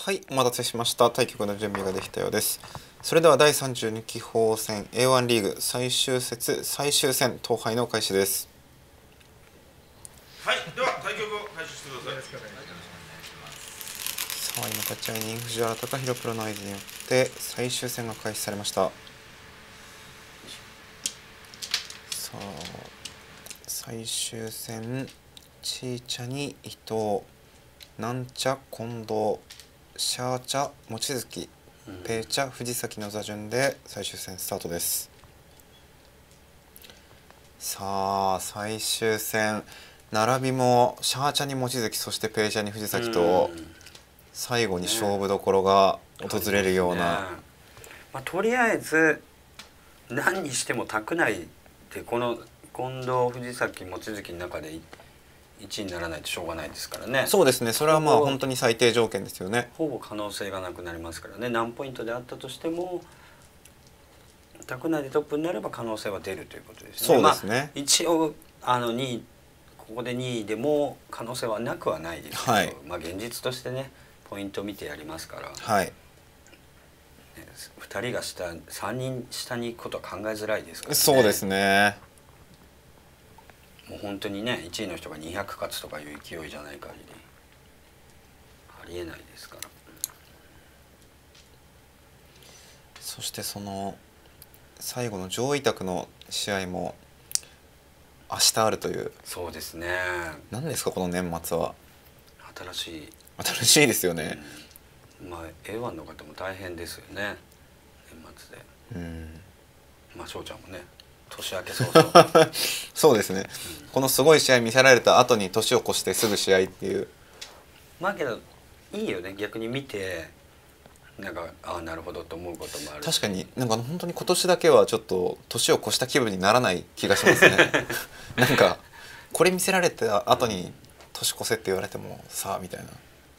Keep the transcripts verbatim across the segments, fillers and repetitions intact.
はい、お待たせしました。対局の準備ができたようです。それではだいさんじゅうにきほう戦 エーワン リーグ最終節最終戦統廃の開始です。 はい、では対局を開始してください。 さあ、今立ち会いに藤原貴弘プロの合図によって最終戦が開始されました。さあ、最終戦ちーちゃに伊藤、なんちゃ近藤、シャーチャ望月、ペーチャ藤崎の座順で最終戦スタートです。さあ、最終戦並びもシャーチャに望月、そしてペーチャに藤崎と最後に勝負どころが訪れるような、ね、 まあ、とりあえず何にしても卓内ってこの近藤藤崎望月の中でいちいにならないとしょうがないですからね。 そうですね、それはまあ本当に最低条件ですよね。 ほぼ可能性がなくなりますからね。何ポイントであったとしても卓内でトップになれば可能性は出るということですね。 そうですね、 まあ、一応あのにい、ここでにいでも可能性はなくはないですけど、はい、まあ現実としてねポイント見てやりますから、 はい、 ふたりが下さんにん下に行くことは考えづらいですからね。 そうですね。 もう本当にねいちいの人がにひゃく勝つとかいう勢いじゃない限りありえないですから。 そしてその最後の上位卓の試合も明日あるという。 そうですね。 何ですかこの年末は。 新しい新しいですよね、 うん、まあ エーワン の方も大変ですよね年末で。うん、まあ翔ちゃんもね年明け早々 そうですね、うん、このすごい試合見せられた後に年を越してすぐ試合っていう。 まあけどいいよね逆に見てなんかああなるほどと思うこともある。 確かになんか本当に今年だけはちょっと年を越した気分にならない気がしますねなんかこれ見せられた後に年越せって言われてもさあみたいな。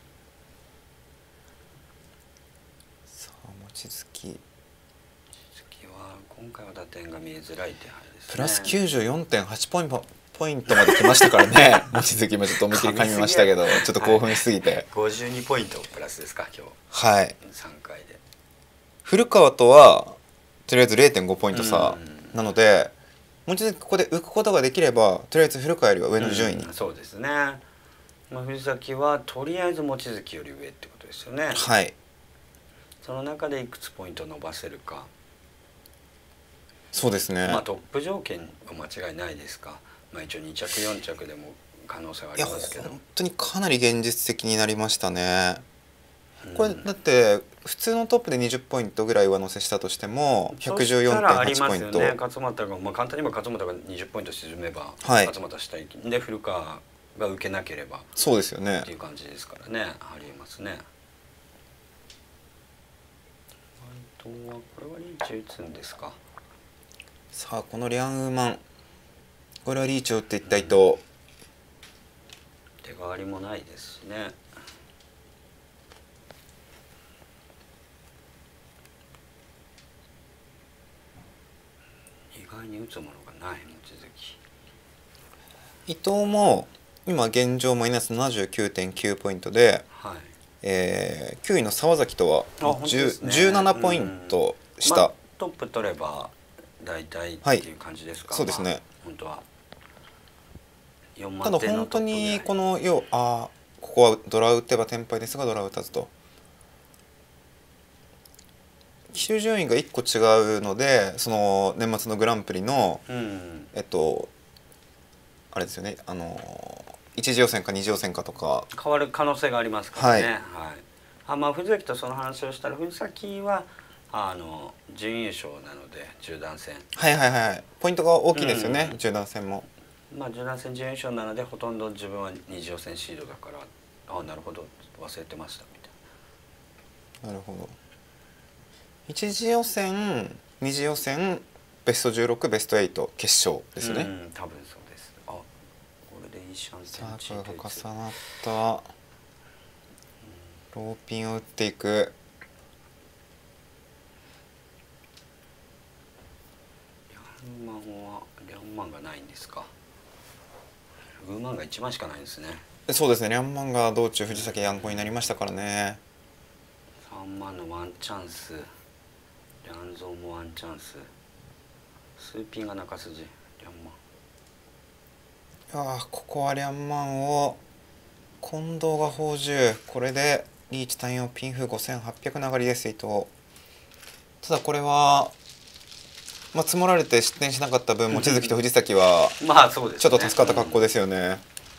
さあ望月望月は今回は打点が見えづらい手配ですね。 プラス きゅうじゅうよんてんはち ポイントポイントまで来ましたからね望月もちょっと思いっきり噛みましたけどちょっと興奮しすぎて、はい、 ごじゅうにポイントプラスですか今日。 はいさんかいで古川とはとりあえず れいてんご ポイント差なので望月ここで浮くことができればとりあえず古川よりは上の順位に、 うん、そうですね。まあ、藤崎はとりあえず望月より上ってことですよね。 はい。 その中でいくつポイント伸ばせるか。 そうですね。 まあトップ条件は間違いないですか。まあ一応に着よん着でも可能性はありますけど。 いや本当にかなり現実的になりましたね。これだって普通のトップでにじゅっポイントぐらい上乗せしたとしても ひゃくじゅうよんてんはち ポイント。 ね、勝俣が、まあ、簡単に言えば勝俣がにじゅっポイント沈めば、はい、勝俣下行きで古川が受けなければそうですよねっていう感じですからね。ありえますね。あとはこれはリーチ打つんですか。 さあこのリャンウーマンこれはリーチを打っていった伊藤、うん、 手代わりもないですしね。意外に打つものがない望月。 伊藤も今現状マイナス ななじゅうきゅうてんきゅう ポイントで、はい、えー、きゅういの沢崎とは、ね、じゅうななポイント下、まあ、 トップ取れば大体っていう感じですか。 はい、そうですね、まあ、 本当はよんまただ本当にこのようあここはドラ打てばテンパイですがドラ打たずと騎手順位がいっこ違うのでその年末のグランプリの、うん、えっとあれですよねあの一次予選か二次予選かとか変わる可能性がありますからね。はい、はい、あまあ藤崎とその話をしたら藤崎はあの準優勝なので中団戦はいはいはいポイントが大きいですよね、うん、中団戦も。 まあ中団戦準優勝なのでほとんど自分は二次予選シードだからああなるほど忘れてましたみたいな。 なるほど。一次予選二次予選ベストじゅうろくベストはち決勝ですね。 うん多分そうです。あこれでいいシャンサークルが重なったローピンを打っていく。 リャンマンはリャンマンがないんですか。ウーマンがいちまんしかないんですね。 そうですねリャンマンが道中藤崎ヤンコになりましたからね。 ワンマンのワンチャンス、リャンゾーもワンチャンス、スーピンが中筋、リャンマン。 ああここはリャンマンを近藤が宝珠、これでリーチ単用ピンフごせんはっぴゃく流りです伊藤。ただこれは、まあ、積もられて失点しなかった分望月と藤崎はまあそうですね、 ちょっと助かった格好ですよね。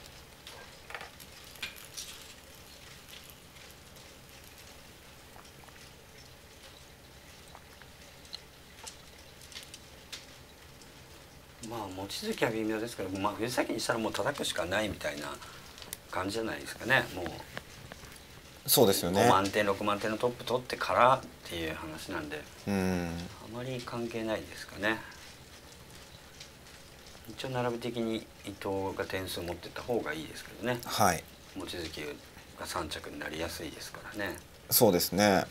まあ望月は微妙ですけど、まあ、藤崎にしたらもう叩くしかないみたいな感じじゃないですかね。もうそうですよね。 ごまんてんろくまんてんのトップ取ってからっていう話なんで、 うんあまり関係ないですかね。一応並び的に伊藤が点数持ってた方がいいですけどね。 はい望月がさん着になりやすいですからね。 そうですね。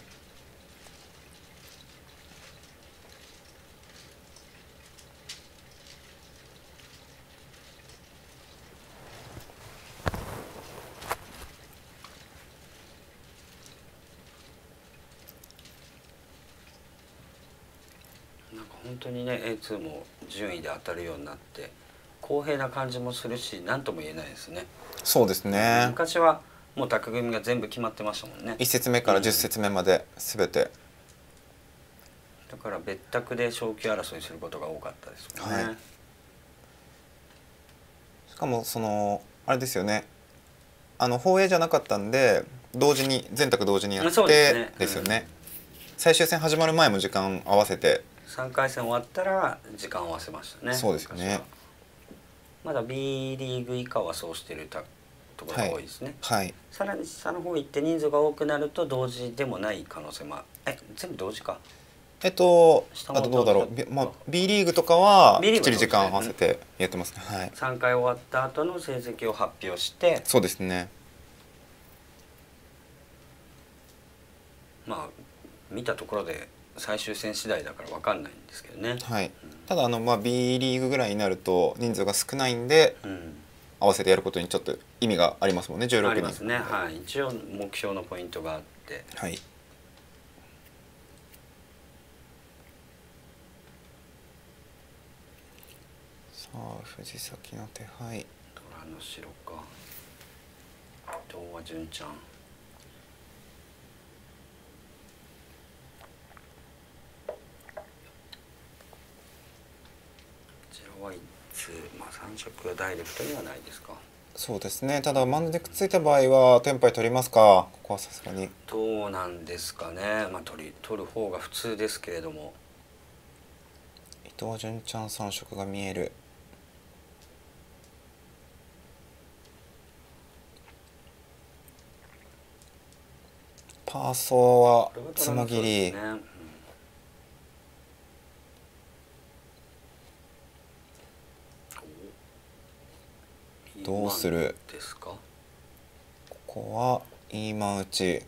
なんか本当にね エーツー も順位で当たるようになって公平な感じもするし、何とも言えないですね。 そうですね。 昔はもう卓組が全部決まってましたもんね。 いち節目からじゅっ節目まで全て、 だから別卓で昇級争いすることが多かったですもんね。 はい、しかもそのあれですよね、あの放映じゃなかったんで同時に全卓同時にやってそうですね、 ですよね、うん、最終戦始まる前も時間合わせてさんかい戦終わったら時間を合わせましたね。 そうですよね。 まだ B リーグ以下はそうしてるたところが多いですね。 はい、はい、 さらに下の方行って人数が多くなると同時でもない可能性も、え全部同時か。 えっと下もあとどうだろう、 同時まあ、B リーグとかは B リきっちーグはそうですねり時間合わせてやってますね。はい、 さんかい終わった後の成績を発表して、 そうですね。 まあ見たところで最終戦次第だから分かんないんですけどね。 はい、 うん、 ただあの、まあ、B リーグぐらいになると人数が少ないんで、 うん、 合わせてやることにちょっと意味がありますもんね。じゅうろくにんありますね。はい、一応目標のポイントがあって、 はい、さあ藤崎の手配、 虎の城か伊藤は純ちゃん、こちらはいつ、まあ、さん色はダイレクトにはないですか。 そうですね。ただマンでくっついた場合はテンパイ取りますか。ここはさすがにどうなんですかね。まあ取り取る方が普通ですけれども、 伊藤純ちゃんさん色が見える。パーソーはつま切り、 ね、うん、 どうするですか。 ここはイーマン打ち。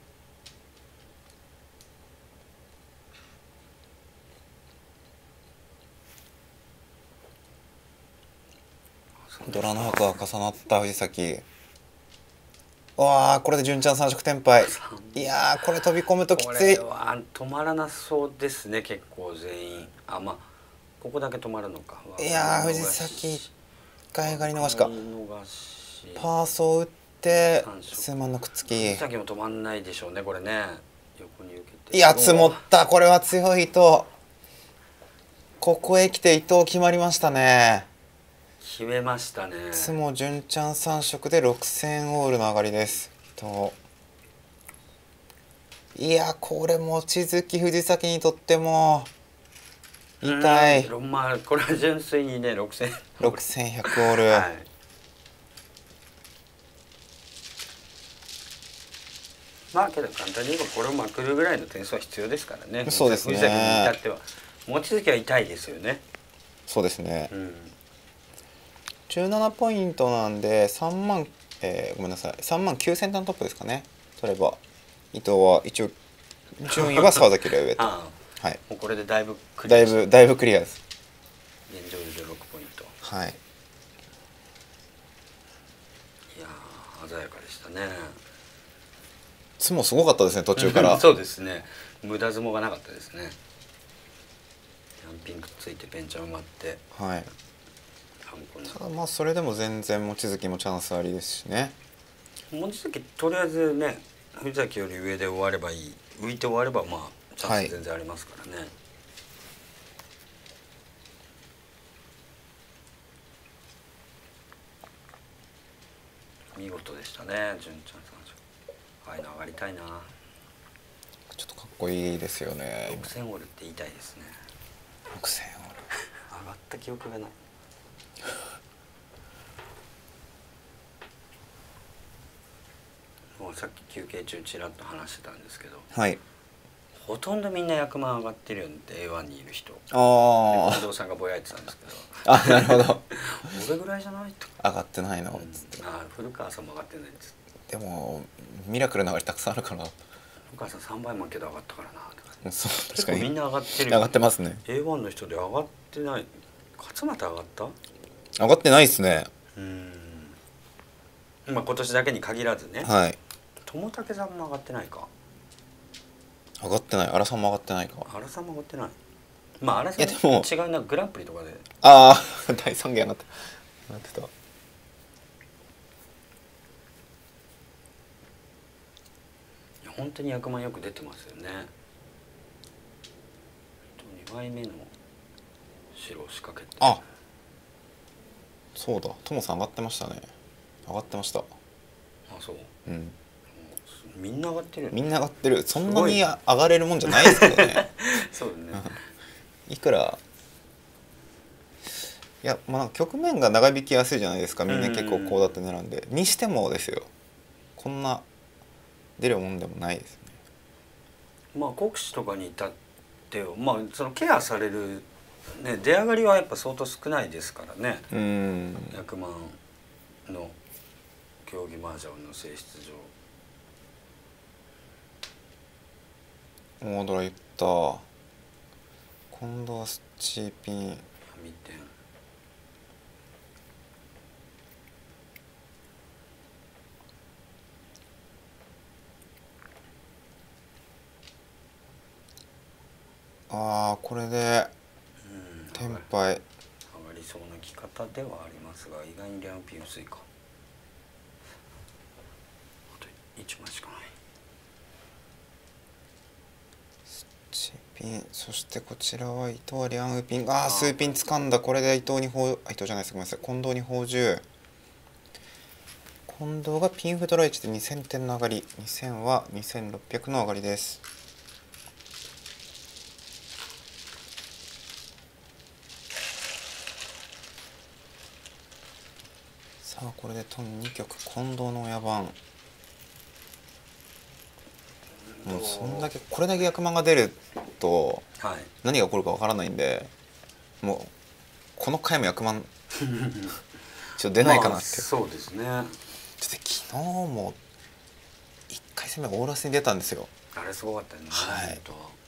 ドラの箱が重なった藤崎。わあこれで純ちゃんさん色テンパイ。いやーこれ飛び込むときつい。 これは止まらなそうですね。結構全員、あ、まあここだけ止まるのか。 いやー藤崎一回上がり逃しか。パーソー打って数万のくっつき。 藤崎も止まんないでしょうねこれね。横に受けて、 いや積もった。これは強い伊藤。ここへ来て伊藤決まりましたね。 決めましたね。 つも純ちゃんさん色でろくせんオールの上がりですと。いやこれ望月藤崎にとっても痛い。 まあこれは純粋にねろくせんろくせんひゃくオール、はい、 まあけど簡単に言えばこれをまくるぐらいの点数は必要ですからね。 そうですね。 藤崎に至っては望月は痛いですよね。 そうですね、 うん、 じゅうななポイントなんでさんまん、えー、ごめんなさいさんまんきゅうせん段トップですかね。取れば伊藤は一応順位は沢崎より上とああ、はい、もうこれでだいぶクリアだいぶだいぶクリアです。 現状じゅうろくポイント。 はい、 いや鮮やかでしたね。 相撲すごかったですね途中からそうですね、無駄相撲がなかったですね。ランピングついてベンチャー埋まって、 はい、 ハンコにただまあそれでも全然望月もチャンスありですしね。 望月とりあえずね藤崎より上で終わればいい、浮いて終わればまあチャンス全然ありますからね、はい、見事でしたね純ちゃんさんじゃ。ああいうの上がりたいな。 ちょっとかっこいいですよね。 ろくせんオールって言いたいですね。 ろくせんオール上がった記憶がない。もうさっき休憩中ちらっと話してたんですけど、 はい、 ほとんどみんな役満上がってるよね エーワン にいる人。 ああ近藤さんがぼやいてたんですけどあ、なるほど俺ぐらいじゃないと上がってないの、 うん、あ古川さんも上がってないんです。 でもミラクルな上がりたくさんあるから古川さんさんばい負けで上がったからな。 そう確結かに構みんな上がってる上がってますね。 エーワン の人で上がってない。勝俣上がった？ 上がってないですね。 うん、まあ今年だけに限らずね。 はい、 友武さんも上がってないか。 上がってない。荒さんも上がってないか。 荒さんも上がってない。まあ荒さんいやでも違うな、グランプリとかで。 ああだいさんげんなってなってた。 いや本当に役満よく出てますよね。にばいめの白を仕掛けて。 あ、そうだ、トモさん上がってましたね。上がってました。 あ、そう。 うん。 みんな上がってるよね。 みんな上がってる。そんなに上がれるもんじゃないですけどね。 そうだね。 いくらいや、まあ局面が長引きやすいじゃないですか。みんな結構こうだって狙うんで、にしてもですよ。こんな出るもんでもないですね。 まあ国士とかに至ってはまあそのケアされるね出上がりはやっぱ相当少ないですからね。 うん。 役満の競技麻雀の性質上。 大ドラ言った。今度はスチーピン。 見て。 ああ、これでテンパイ上がりそうな着方ではありますが、意外にリャンピン薄いか。あといちまいしかない。 スチピン、そしてこちらは伊藤はリャンウピン。ああ、数ピン掴んだ。これで伊藤に砲、あ、伊藤じゃないです、ごめんなさい、近藤に砲銃。近藤がピンフドラいちでにせんてんの上がり、にせんはにせんろっぴゃくの上がりです。さあこれでトンに局、近藤の親番。もうそんだけ、これだけ役満が出ると何が起こるかわからないんで、もうこの回も役満ちょっと出ないかなって、まあ、 そうですね。ちょっと昨日もいっかい戦目オーラスに出たんですよ。 あれすごかったよね。 はい。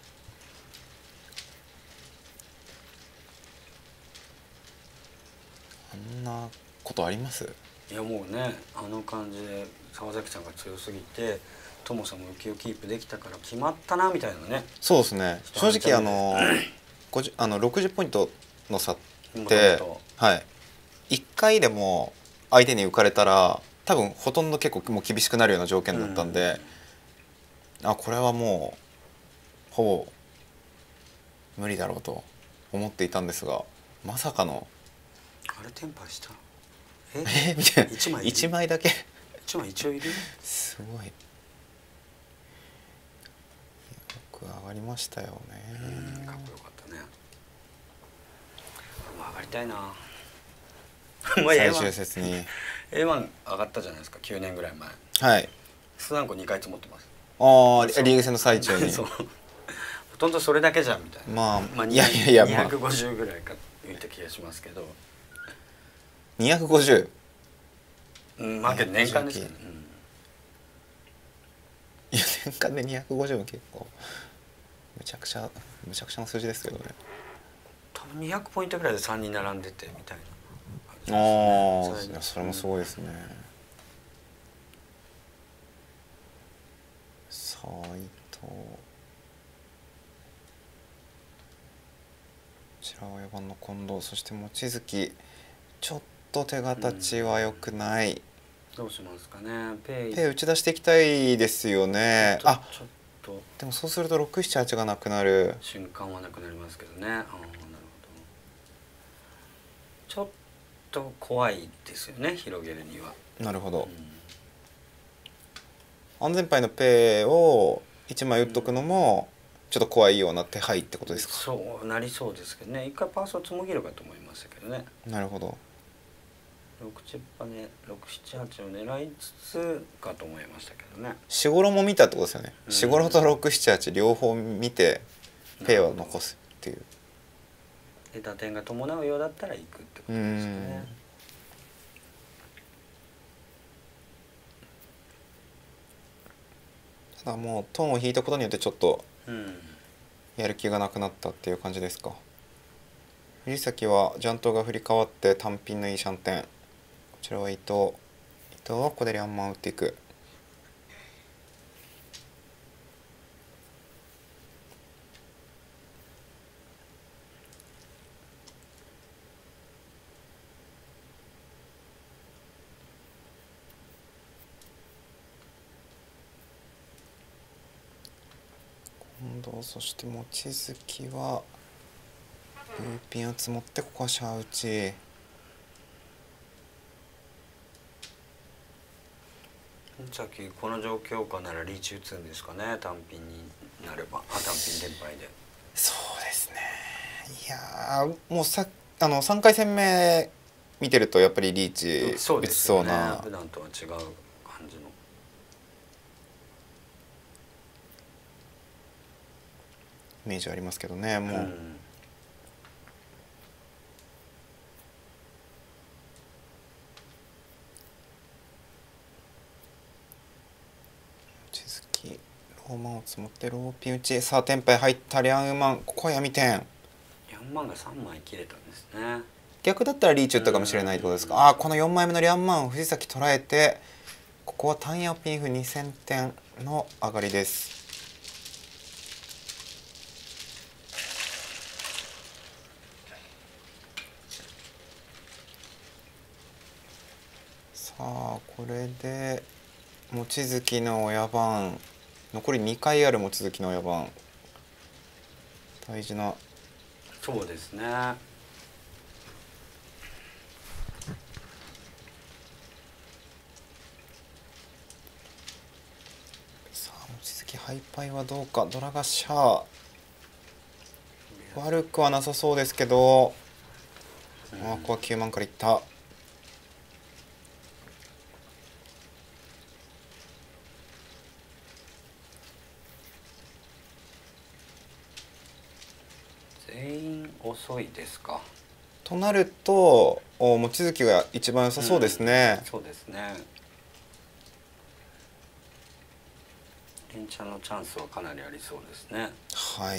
あんなことあります？ いやもうね、あの感じで沢崎さんが強すぎてトモさんも浮きをキープできたから決まったなみたいなね。 そうですね、正直あのごじゅうあのろくじゅうポイントの差ってはい、いっかいでも相手に浮かれたら多分ほとんど結構もう厳しくなるような条件だったんで、うん、あこれはもうほぼ無理だろうと思っていたんですが、まさかのあれテンパした。 ええみたいな。いちまいいちまいだけ。いちまい一応いる。 すごい。よく上がりましたよね。 かっこよかったね。もう上がりたいな。 最終節にエーワン 上がったじゃないですか、きゅうねんぐらい前。 はい。 スナンコにかい積もってます。 ああ、リーグ戦の最中に。 そう。ほとんどそれだけじゃんみたいな。 まあ、 まあ、 いやいやいや、 にひゃくごじゅうぐらいか浮いた気がしますけど。 にひゃくごじゅう。うん、まあけど年間ですけどね。 いや年間でにひゃくごじゅうも結構むちゃくちゃむちゃくちゃな数字ですけどね。 多分にひゃくポイントぐらいでさんにん並んでてみたいな。 ああ、それもすごいですね。 あ伊藤、こちらはよばんの近藤、そして望月、ちょっと手形は良くない。 どうしますかね。ペイペイ打ち出していきたいですよね。あ、 ちょっとでもそうするとろく、なな、はちがなくなる。 瞬間はなくなりますけどね。ああ、なるほど。ちょっと怖いですよね、広げるには。 なるほど、 うん、 安全牌のペイをいちまい打っとくのもちょっと怖いような手配ってことですか。 そうなりそうですけどね。一回パーソつもぎるかと思いましたけどね。 なるほど。 ろくチッパね、ろく、なな、はちを狙いつつかと思いましたけどね。 しごろも見たってことですよね。しごろとろく、なな、はち両方見てペイを残すっていう。 で打点が伴うようだったら行くってことですかね。 ただもうトーンを引いたことによってちょっとうんやる気がなくなったっていう感じですか。藤崎はジャントが振り替わって単品のいいシャンテン。こちらは伊藤。伊藤はここでリャンマン打っていく。近藤、そして望月はルーピンを積もってここはシャー打ち。 さっきこの状況下ならリーチ打つんですかね。単品になれば、あ、単品連敗で。 そうですね。いやもうさあのさんかい戦目見てるとやっぱりリーチ打ちそうな、 普段とは違う感じのイメージありますけどね。もう、うん、望月ローマンを積もってローピン打ち。さあテンパイ入ったリャンウマン、ここは闇点。 リャンマンがさんまい切れたんですね。 逆だったらリーチ打ったかもしれないってことですか。ああ、このよんまいめのリャンマンを藤崎捉えて、ここは単ヤピンフにせんてんの上がりです。さあこれで望月の親番残りにかいある望月の親番、大事な。 そうですね。 さあ望月ハイパイはどうか。ドラガシャー悪くはなさそうですけど、うん、あここはきゅうまんからいった。 全員遅いですか。 となると望月が一番良さそうですね。 うん、そうですね。連チャンのチャンスはかなりありそうですね。 はい。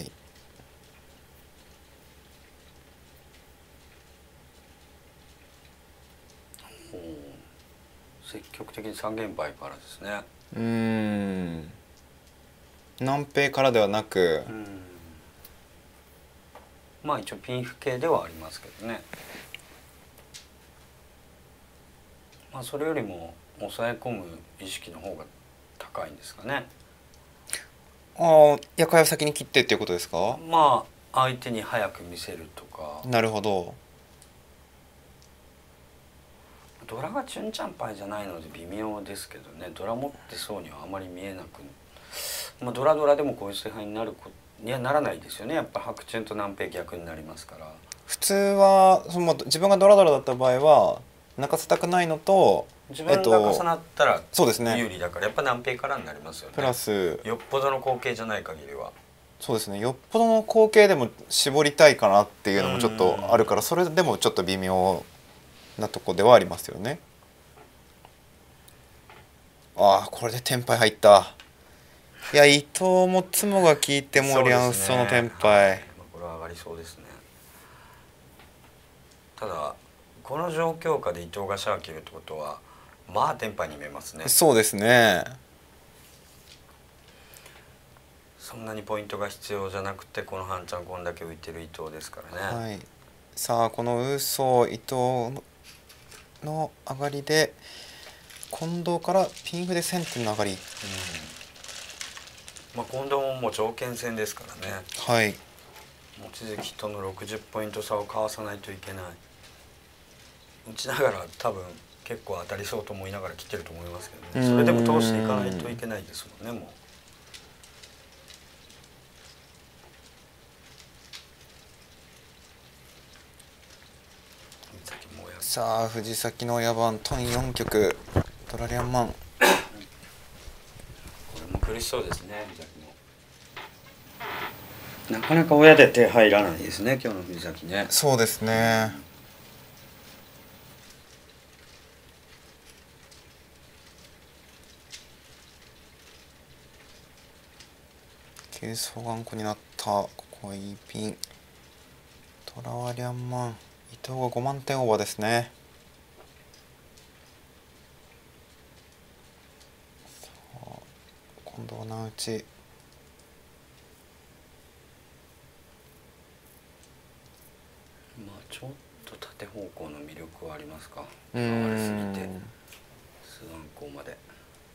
積極的に三連敗からですね。 うーん。南平からではなく。うん、 まあ一応ピンフ系ではありますけどね。まあそれよりも抑え込む意識の方が高いんですかね。 ああ、夜会を先に切ってっていうことですか。 まあ相手に早く見せるとか。 なるほど。 ドラがチュンチャンパイじゃないので微妙ですけどね。ドラ持ってそうにはあまり見えなく、まあ、ドラドラでもこういう采配になるこいやならないですよね。やっぱ白チュンと南平逆になりますから。 普通はその自分がドラドラだった場合は泣かせたくないのと、 自分が重なったらそうですね、 有利だからやっぱ南平からになりますよね。 プラスよっぽどの光景じゃない限りは。 そうですね、よっぽどの光景でも絞りたいかなっていうのもちょっとあるから、それでもちょっと微妙なとこではありますよね。ああ、これでテンパイ入った。いや、伊藤もツモが効いてもリャンスソのテンパイ、はい、 これは上がりそうですね。ただこの状況下で伊藤がシャー切るってことはまあテンパイに見えますね。 そうですね。 そんなにポイントが必要じゃなくてこの半ちゃんこんだけ浮いてる伊藤ですからね。 はい、さあこのウーソー伊藤の上がりで近藤からピンフでせんてんの上がり、うん、 まあ、近藤ももう条件戦ですからね。 はい、 望月とのろくじゅうポイント差をかわさないといけない。打ちながら多分結構当たりそうと思いながら来てると思いますけどね。それでも通していかないといけないですもんね。もうさあ藤崎の野番トンよん局トラリアンマン、これも苦しそうですね。藤崎もなかなか親で手入らないですね今日の藤崎ね。 そうですね、急走頑固になった。ここはいいピン。トラワリャンマン伊藤がごまんてんオーバーですね。さあ今度は何打ち。 まあちょっと縦方向の魅力はありますか。 うーん回りすぎてスワンコまで。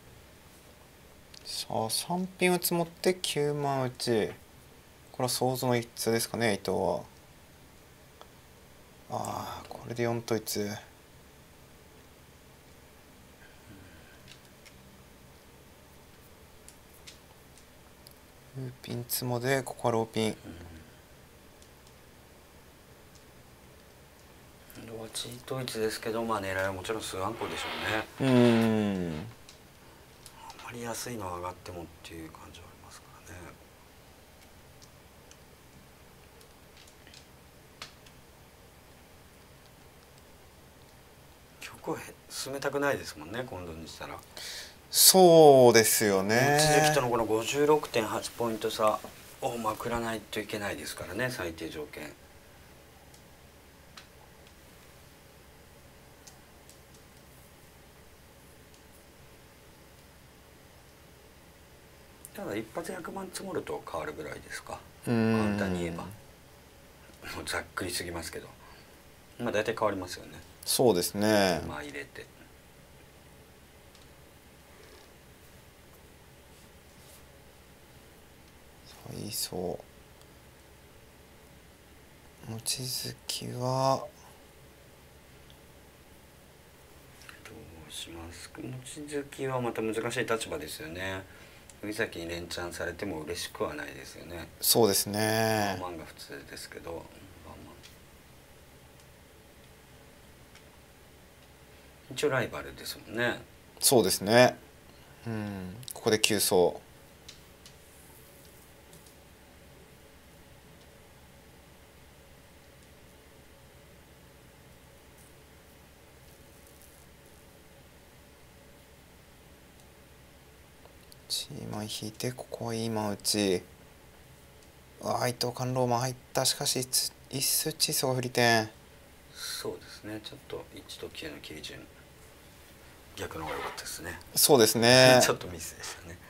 さあさんピンを積もってきゅうまん打ち。これは想像の一通ですかね伊藤は。ああこれでよん統一。ピンツモでここはローピン。 ローチ統一ですけど、まあ狙いはもちろん数アンコでしょううね。 ーんあまり安いのは上がってもっていう感じはありますからね。曲を進めたくないですもんね今度にしたら。 そうですよね。 望月とのこの ごじゅうろくてんはち ポイント差をまくらないといけないですからね最低条件。ただ一発ひゃくまん積もると変わるぐらいですか。簡単に言えばもうざっくりすぎますけど、まあ大体変わりますよね。 そうですね。 まあ入れていいそう。望月はどうしますか。望月はまた難しい立場ですよね。藤崎に連チャンされても嬉しくはないですよね。 そうですね。 ワンマンが普通ですけど、ワンマン一応ライバルですもんね。 そうですね。うん、ここで急走。いちまい引いてここはいいマン打ち。ああ伊藤官ローマン入った。しかし一数チーソが振り点。 そうですね。ちょっといちときゅうの切り順逆の方が良かったですね。 そうですね。 ちょっとミスでしたね。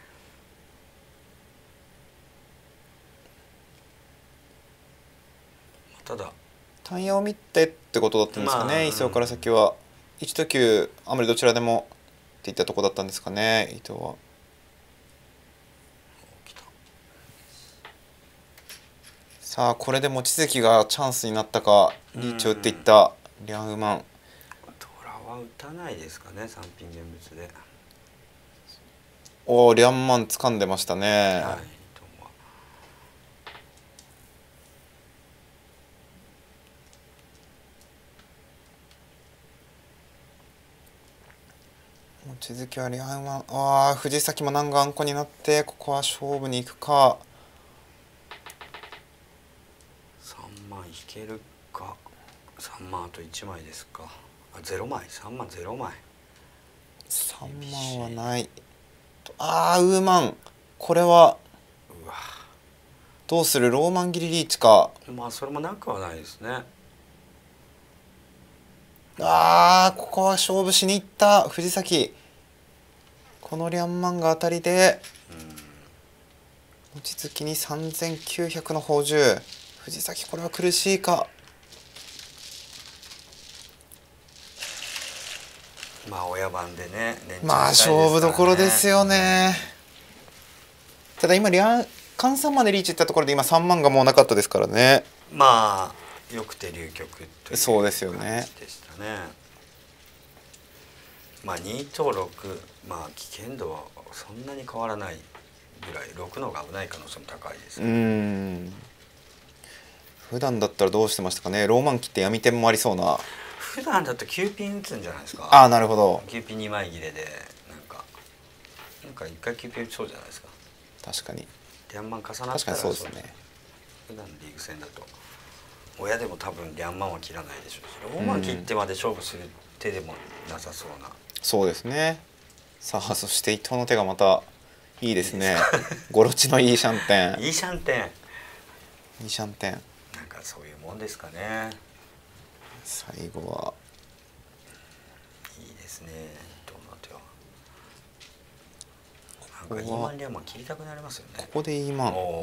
ただタイヤを見てってことだったんですかね、まあ、伊藤から先はいちときゅうあまりどちらでもっていったとこだったんですかね伊藤は。さあこれで望月がチャンスになったか。リーチを打っていったリャンウマン。 トラは打たないですかねさんピン現物で。 おおリャンマン掴んでましたね。はい望月はリャンウマン。ああ藤崎も難があんこになってここは勝負に行くか。 さんまん引けるか。さんまんあといちまいですか。あゼロまいさんまんゼロまい。 さんまんはない。ああウーマンこれはうわどうする。ローマン切りリーチか。 まあそれもなくはないですね。 ああここは勝負しに行った藤崎。このリャンマンが当たりで望月にさんぜんきゅうひゃくの宝珠。藤崎これは苦しいか。 まあ親番でね連チャンしたいですからね。 まあ勝負どころですよね。ただ今リャン換さんまんでリーチいったところで今さんまんがもうなかったですからね。 まあよくて流局というそうですよね感じでしたね。まあにとろく、まあ危険度はそんなに変わらないぐらいろくの方が危ない可能性も高いですうね。 ん。普段だったらどうしてましたかね。ローマン切って闇点もありそうな。 普段だときゅうピン打つんじゃないですか。 ああなるほど。 きゅうピンにまい切れでなんかなんかいっかいきゅうピン打ちそうじゃないですか。 確かに。 リャンマン重なったら確かにそうですね。 普段のリーグ戦だと親でも多分リャンマンは切らないでしょうし、ローマン切ってまで勝負する手でもなさそうな。 そうですね。さあそして伊藤の手がまたいいですね。ゴロチのいいシャンテン。 いいシャンテン。 いいシャンテン。 なんかそういうもんですかね。 最後はいいですね。伊藤の手は。なんかイーマンリャンマン切りたくなりますよね。 ここでイーマン。 おーうん。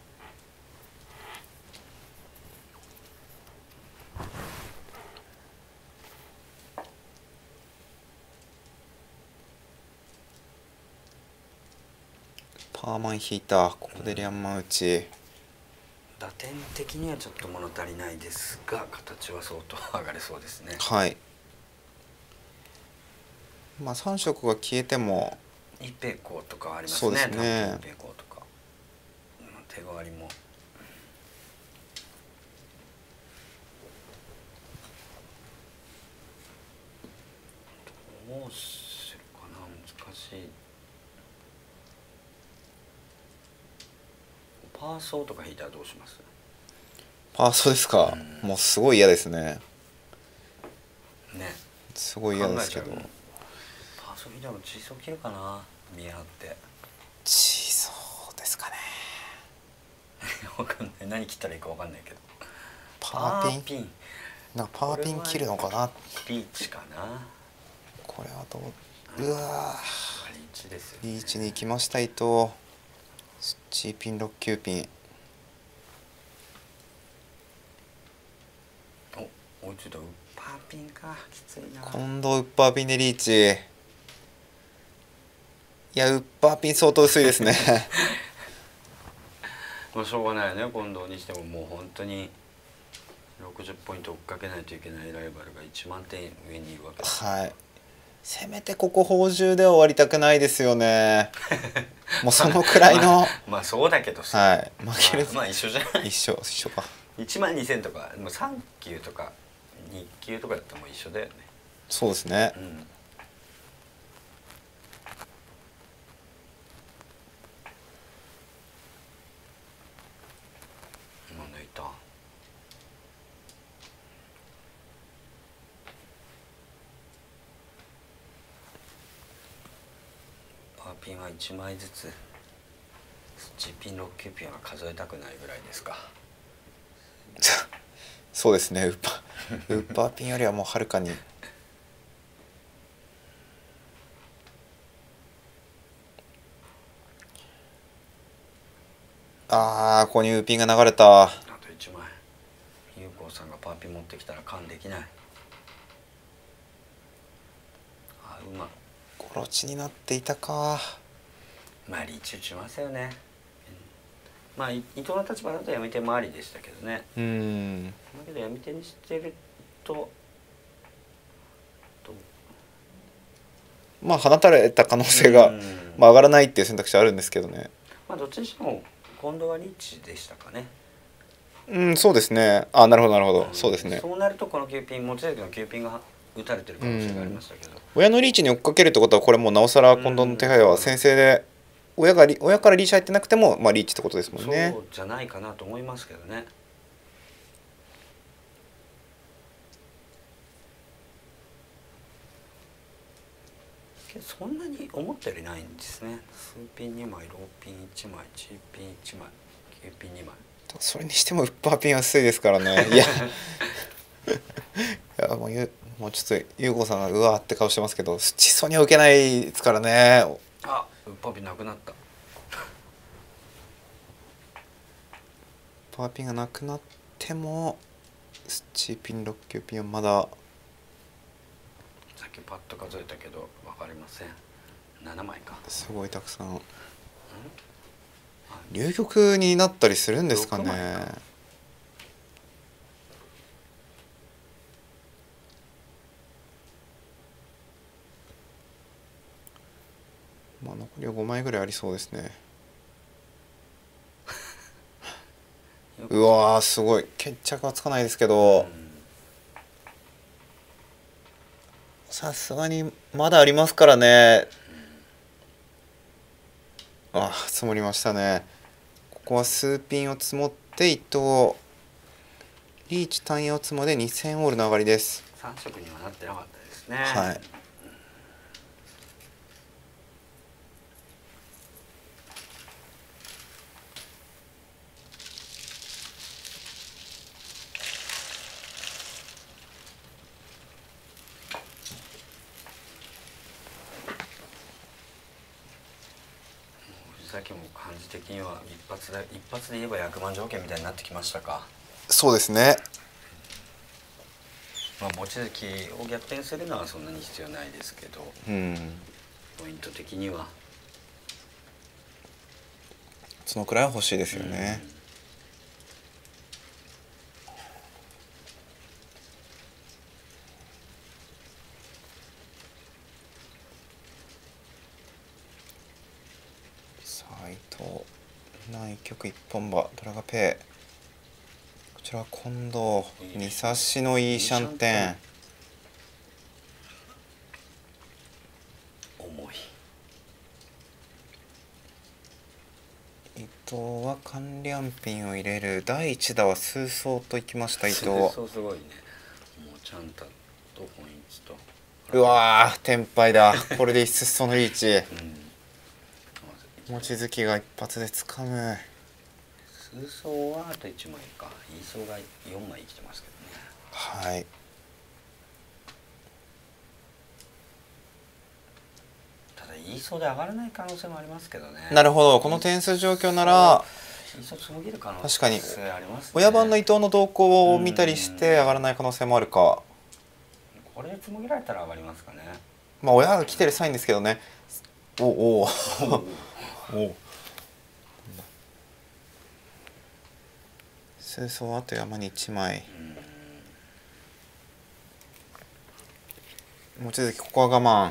パーマン引いた。ここでリャンマン打ち。 打点的にはちょっと物足りないですが形は相当上がれそうですね。 はい。まあさん色が消えても一平行とかありますね。 そうですね一平行とか手代わりも。どうするかな。難しい。パーソーとか引いたらどうします？ パーソですか。もうすごい嫌ですね。 ね。 すごい嫌ですけど。 考えちゃうもんパーソー引いたらチーソー切るかな。見合って。 チーそうですかね。 わかんない。何切ったらいいかわかんないけど。 パーピン。 ピン。 なんかパーピン切るのかな。 リーチかな。 これはどう。うわリーチですよね。 リーチに行きました伊藤。チーピンろくきゅうピン。 お、追いついた。ウッパーピンか。きついな。 今度ウッパーピンでリーチ。いやウッパーピン相当薄いですね。 まあしょうがないよね。近藤にしてももう本当にろくじゅっポイント追っかけないといけないライバルがいちまんてん上にいるわけです。 はい。せめてここ宝珠で終わりたくないですよね。もうそのくらいの。 まあ、まあそうだけどさ。 はい。負ける。 まあ、まあ一緒じゃない。 一緒一緒か。 いちまんにせんとかもうさん級とかに級とかだったらもう一緒だよね。 そうですね。 うん。今抜いた。パーピンはいちまいずつ。ジピンろくきゅうピンは数えたくないぐらいですか。 そうですね。ウッパウッパーピンよりはもうはるかに。ああここにウーピンが流れた。 あといちまい。有効さんがパーピン持ってきたら勘できない。あうま。 ゴロチになっていたか。 まあリーチ打ちますよね。まあ伊藤の立場だとやめ手もありでしたけどね。 うん。 だけどやめ手にしてるとまあ放たれた可能性が、まあ、上がらないっていう選択肢あるんですけどね。 まあどっちにしても今度はリーチでしたかね。 うんそうですね。あなるほどなるほど、うん、そうですね。 そうなるとこのきゅうピン望月のきゅうピンが打たれてる可能性がありましたけど、 親のリーチに追っかけるってことはこれもうなおさら近藤の手配は先制で親がリ親からリーチ入ってなくても、まあ、リーチってことですもんね。 そうじゃないかなと思いますけどね。そんなに思ったよりないんですね。数ピンにまい、ローピンいちまい、チーピンいちまい、きゅうピンにまい。 それにしてもウッパーピンは薄いですからね。いやいやもうゆもうちょっと優子さんがうわーって顔してますけどチソには受けないですからね。 あウッパーピンなくなった。 パーピンがなくなってもスチーピンろっきゅうピンはまださっきパッと数えたけど分かりません。ななまいか。 すごいたくさん。流玉になったりするんですかね。まあ残りはごまいぐらいありそうですね。うわーすごい決着はつかないですけど、さすがにまだありますからね。あー積もりましたね。ここは数ピンを積もって伊藤リーチ単四つまでにせんオールの上がりです。 さん色にはなってなかったですね。 はい。 さっきも感じ的には一発で一発で言えばひゃくまん条件みたいになってきましたか。 そうですね。 まあ望月を逆転するのはそんなに必要ないですけど、 うん、 ポイント的にはそのくらいは欲しいですよね。うん、さあ伊藤南極一本馬ドラガペイ、こちらは近藤二差しのいいシャンテン。 重い。 伊藤は関連ピンを入れる。第一打は数走といきました伊藤。数走すごいね。もうちゃんと本一と。 うわー天敗だ。これで一数走のリーチ。うん、望月が一発で掴む。 数走はあといちまいか。イーソーがよんまい生きてますけどね。 はい。 ただイーソーで上がらない可能性もありますけどね。 なるほど。この点数状況ならイーソーつもぎる可能性確かにありますね。 親番の伊藤の動向を見たりして上がらない可能性もあるか。 これでつもぎられたら上がりますかね。 まあ親が来てるサインですけどね。おおおお。数走あと山にいちまい。望月ここは我慢。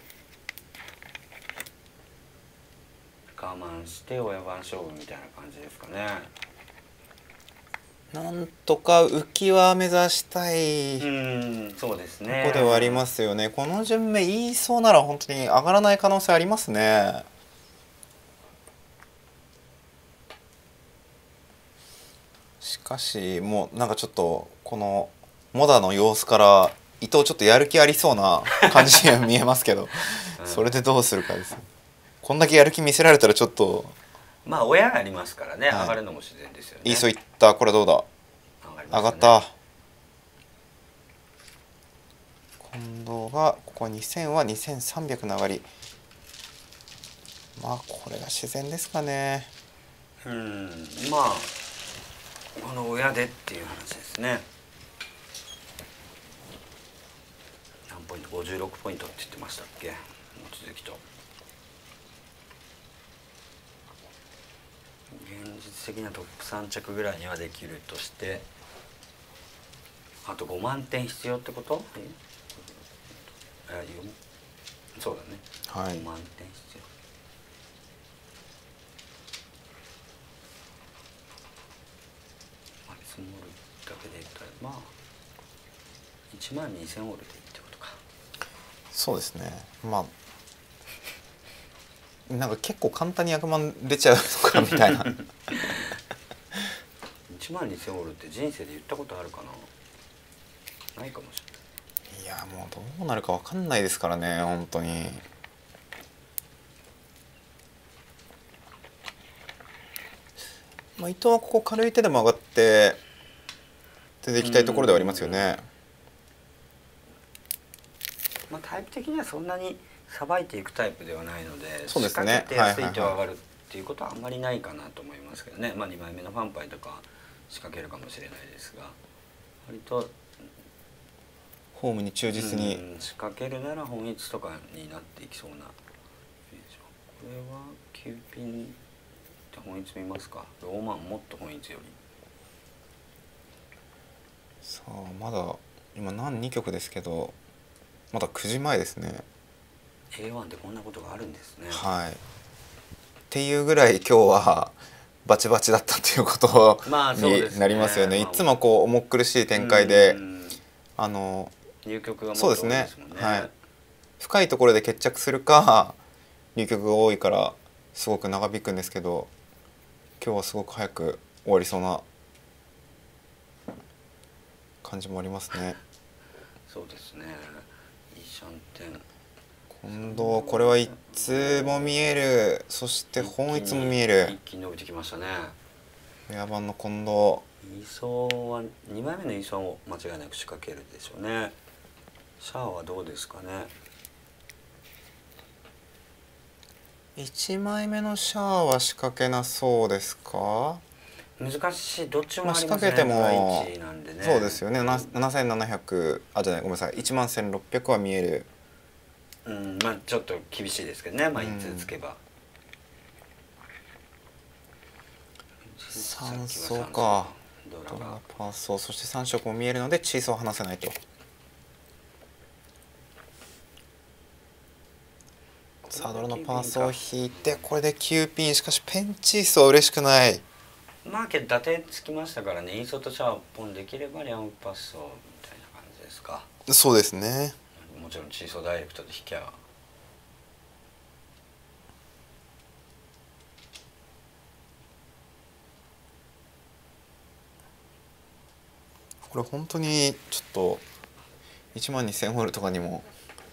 我慢して親番勝負みたいな感じですかね。 なんとか浮きは目指したい。 うん、そうですね。 ここではありますよね。この順目言いそうなら本当に上がらない可能性ありますね。しかしもうなんかちょっとこのモダの様子から伊藤ちょっとやる気ありそうな感じには見えますけど、うん、それでどうするかです。こんだけやる気見せられたらちょっとまあ親がありますからね、はい、上がるのも自然ですよね。 いいそういった。これどうだ。上がりましたね。上がった。近藤がここにせんはにせんさんびゃくの上がり。まあこれが自然ですかね。 うんまあこの親でっていう話ですね。何ポイントごじゅうろくポイントって言ってましたっけ望月と。現実的なトップさん着ぐらいにはできるとして、あとごまんてん必要ってこと？ええそうだね、はい、ごまんてん必要。積もるだけで言ったらまあいちまんにせんオールでいいってことか。 そうですね。まあなんか結構簡単にひゃくまん出ちゃうのかみたいな。いちまんにせんオールって人生で言ったことあるかな。ないかもしれない。 いやもうどうなるか分かんないですからね本当に。まあ、伊藤はここ軽い手でも上がって出ていきたいところではありますよね。 まあ、タイプ的にはそんなにさばいていくタイプではないので、 そうですね、 仕掛けて安い手を上がるっていうことはあんまりないかなと思いますけどね。まあ、にまいめのファンパイとか仕掛けるかもしれないですが、割とホームに忠実に、 うん、仕掛けるなら本一とかになっていきそうなイメージ。これはきゅうピンって本一見ますか？ローマンもっと本一より。 さあまだ今何にきょくですけど、まだくじまえですね。 エーワン でこんなことがあるんですね。 はい、っていうぐらい今日はバチバチだったっていうことまあそうですね、 になりますよね。 まあいつもこう重苦しい展開で、 うんあの入局がもっとそうですね多いですもんね。 はい、深いところで決着するか入局が多いからすごく長引くんですけど、今日はすごく早く終わりそうな感じもありますね。 そうですね。いいシャンテン。 近藤、これは一通も見える、そして本一も見える。 一気に伸びてきましたね。 フェア版の近藤。 イソはにまいめのイソを間違いなく仕掛けるでしょうね。シャアはどうですかね。 いちまいめのシャアは仕掛けなそうですか。 難しい、どっちもまあ、 ありますね。 仕掛けてもいちなんでね。 そうですよね。ななせんななひゃく、あ、じゃない、ごめんなさい、いちまんせんろっぴゃくは見える。 うん、まあちょっと厳しいですけどね。まあいつつけば。 三層か。 ドドララがパーソー、そしてさん色も見えるのでチーソーを離せないと。さあドラのパーソーを引いて、これできゅうピン。しかしペンチーソーは嬉しくない。 まあけど打点つきましたからね。インソとシャアポンできればリャンパッソみたいな感じですか。 そうですね。 もちろんチーソーダイレクトで引きゃ。 これ本当にちょっといちまんにせんホールとかにも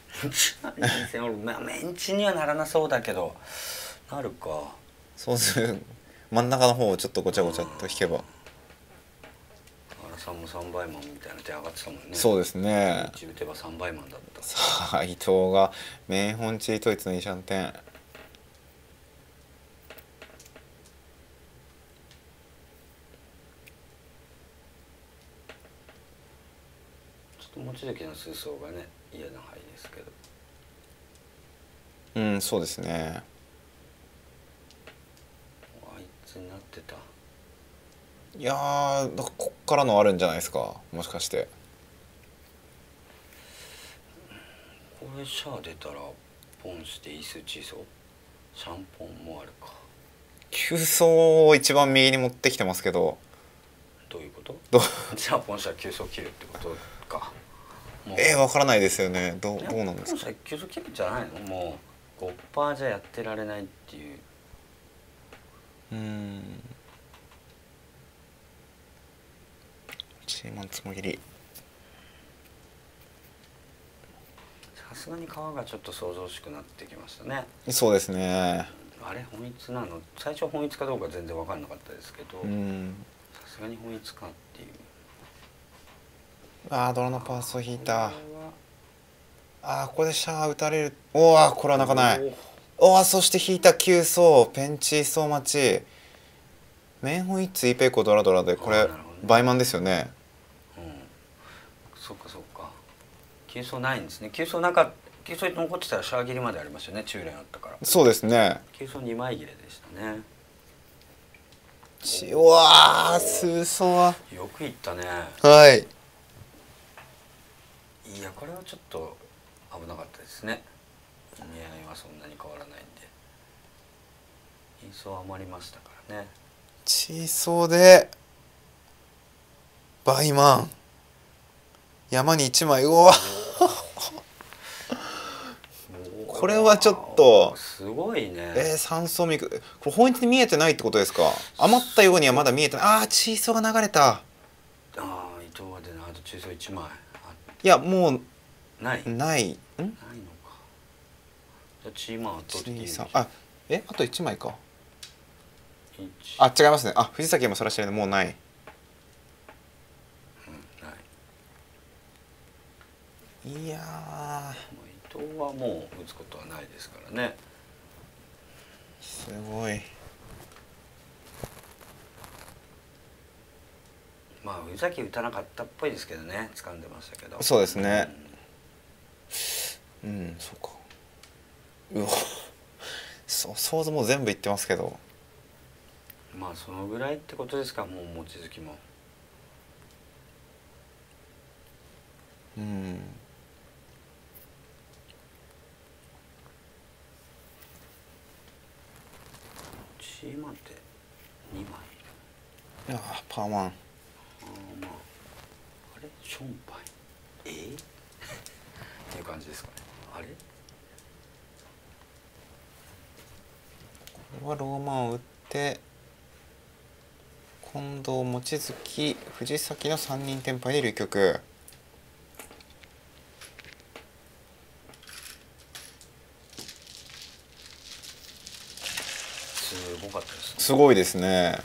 まあメンチにはならなそうだけど、なるか。 そうする真ん中の方をちょっとごちゃごちゃっと引けば。 原さんもさんばいマンみたいな手上がってたもんね。 そうですね。 いち打てばさんばいマンだった。 さあ伊藤がメイン本チートイツのにシャンテン。 望月の数層がね嫌な牌ですけど。 うん、そうですね。 あいつになってた。 いやー、だからこっからのあるんじゃないですか、もしかして。 これシャア出たらポンしてイスチーソーシャンポンもあるか。 急走を一番右に持ってきてますけど、 どういうこと？ どうじゃあポンしたら急走切るってことか。 えー、わからないですよね。どうどうなんですか。 ポンしたら急走切るんじゃないの？もうごパーじゃやってられないっていう。 うーん。チーマンつもぎり。 さすがに皮がちょっと想像しくなってきましたね。 そうですね。 あれ本一なの？最初本一かどうか全然分かんなかったですけど、 うん。 さすがに本一かっていう。 ああ、ドラのパースを引いた。ああ、ここでシャア打たれる。おお、これは泣かない。おお、そして引いたきゅう層ペンチーソー待ち。メンホイッツイペイコドラドラでこれ倍満ですよね。 うん、そっかそっか。急走ないんですね。急走なんか急走残ってたらシャア切りまでありましたよね。中連あったから。 そうですね。 急走にまい切れでしたね。 ちうわー、数層はよくいったね。 はい。 いやこれはちょっと危なかったですね。意味合いはそんなに変わらないんで。印象余りましたからね。 チソーで倍満。山にいちまい。うわこれはちょっとすごいね。 えー、三層ミクこれ本一に見えてないってことですか。余ったようにはまだ見えてない。ああ、チソーが流れた。 ああ、伊藤が出ない。あとチソーいちまい。 いやもうないないんないのか。じゃあチーマン圧倒的に。 あ、え、あといちまいか。あ、違いますね。あ、藤崎もそらしてるんでもうない。 うん、ない。 いや伊藤はもう打つことはないですからね。 すごい。 まあ宇崎打たなかったっぽいですけどね、掴んでましたけど。 そうですね。うん、うん、そうか。うわそう想像も全部言ってますけど。 まあそのぐらいってことですか、もう望月も。 うん。 チーマンってにまい。 いやーパーマン。 あーまああれションパイえー、っていう感じですかね。あれこれはローマンを打って近藤望月藤崎のさんにん天敗で流局。 すごかったですね。 すごいですね。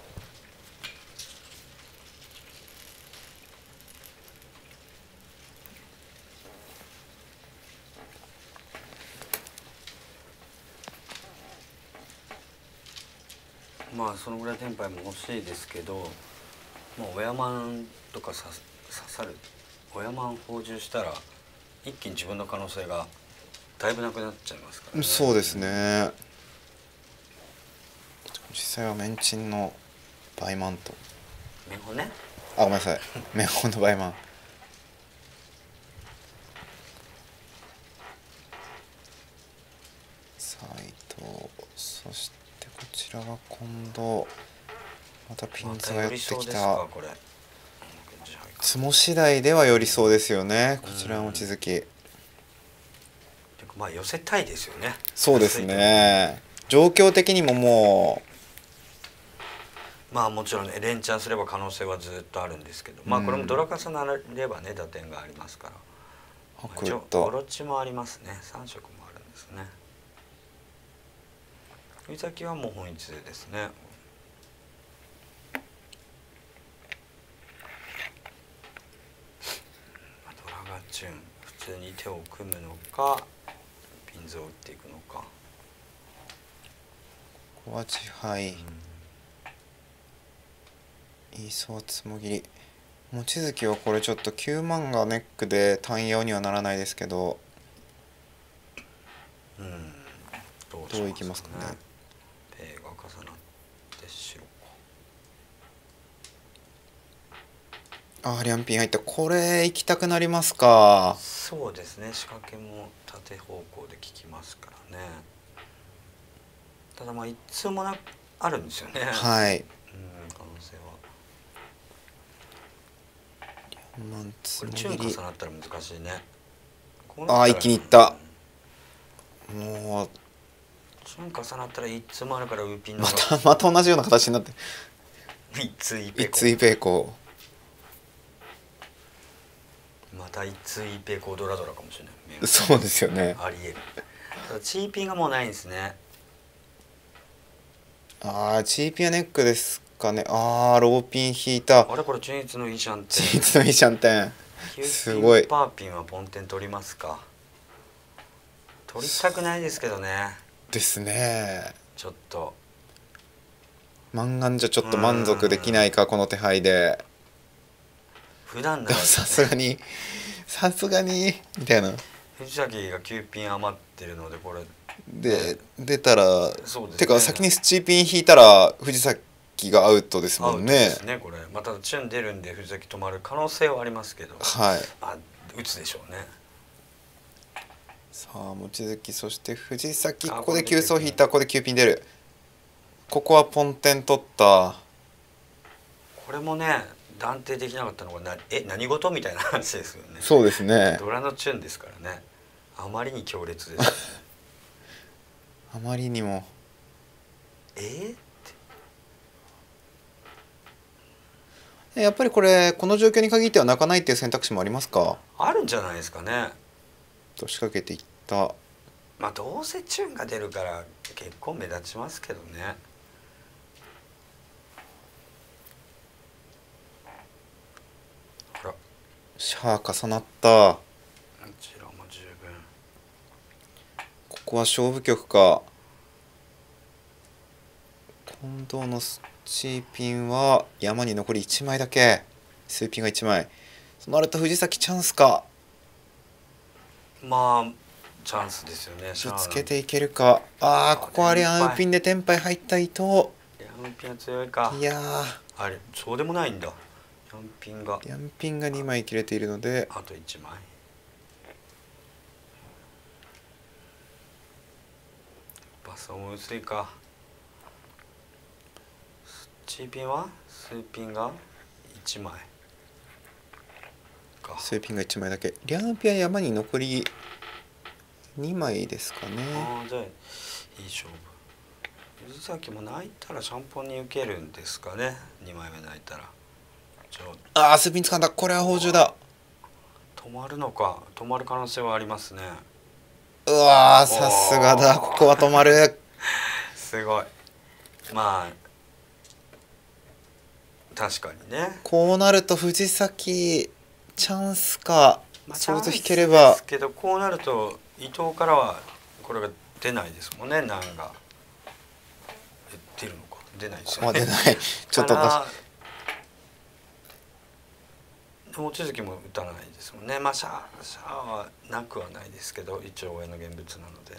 まあそのぐらいテンパイも欲しいですけど、もうオヤマンとかさ刺さるオヤマン放充したら一気に自分の可能性がだいぶなくなっちゃいますからね。 そうですね。実際はメンチンのバイマンとメンホね。 あごめんなさいメンホのバイマン。斉藤そしてこちらは近藤またピンズが寄ってきた。つも次第では寄りそうですよね、こちらの望月。 まあ寄せたいですよね。 そうですね。状況的にももうまあもちろんね連チャンすれば可能性はずっとあるんですけど、まあこれもドラ重なればね打点がありますから、 白一応オロチもありますね。さん色もあるんですね。藤崎はもう本一ですね。ドラガチュン普通に手を組むのかピンズを打っていくのか。 ここは自敗、うん、いいそうつもぎり。望月はこれちょっときゅうまんがネックで単用にはならないですけど、 うん、どうどういきますかね。 ペイが重なって白か。 あーリャンピン入った。これ行きたくなりますか。 そうですね、仕掛けも縦方向で効きますからね。ただまあ一通もなあるんですよね。 はい、うん、 可能性は。 マンツこれチューン重なったら難しいね。 ああ一気にいった、うん、もうチューン重なったら一通もあるからウーピンのまたまた同じような形になって一通イペコ一通イペコまた一通イペコドラドラかもしれない。 そうですよね。 ありえる。ただチーピンがもうないんですね。 ああチーピンはネックですかね。ああローピン引いた。 あれこれチンイツのいいシャンテン。 チンイツのいいシャンテン。すごい。 パーピンはポンテン取りますか。取りたくないですけどね。 ですね。 ちょっとマンガンじゃちょっと満足できないかこの手配で。 普段ならさすがにさすがにみたいな。 藤崎がきゅうピン余ってるのでこれで出たら、 そうですね、 てか先にスチーピン引いたら藤崎がアウトですもんね。 アウトですねこれ。またチュン出るんで藤崎止まる可能性はありますけど、 はい、 まあ打つでしょうね。 さあ望月そして藤崎ここで急走引いた。ここできゅうピン出る。ここはポンテン取った。 これもね断定できなかったのがなえ何事みたいな話ですよね。 そうですね。 ドラのチュンですからね。あまりに強烈ですよね。 あまりにもえー、 ってやっぱりこれこの状況に限っては泣かないっていう選択肢もありますか。 あるんじゃないですかね。 と仕掛けていった。 まあどうせチュンが出るから結構目立ちますけどね。ほらシャア重なった。 こちらも十分。 ここは勝負局か。近藤のスチーピンは山に残りいちまいだけ。 スーピンがいちまい。そうなると藤崎チャンスか。 まあチャンスですよね。 ぶつけていけるか。ああここはリャンウーピンでテンパイ入った伊藤。 リャンウーピンは強いか。 いやあれそうでもないんだ。リャンピンがリャンピンがにまい切れているので、 あといちまい。バスも薄いか。チーピンはスーピンがいちまいか。 スーピンがいちまいだけ。リャンピンは山に残りにまいですかね。 ああじゃあいい勝負。藤崎も泣いたらシャンポンに受けるんですかね。にまいめ泣いたらちょああスーピン掴んだ。これは宝珠だ。 止まるのか。止まる可能性はありますね。 うわーさすがだ。ここは止まる。 すごい。まあ確かにね。 こうなると藤崎チャンスか。 まあソルト引チャンスければですけど、こうなると伊藤からはこれが出ないですもんね。難がえ出るのか出ないですよね。 まあ出ないちょっとから望月も打たないですもんね。まあシャアシャアはなくはないですけど、一応応援の現物なので。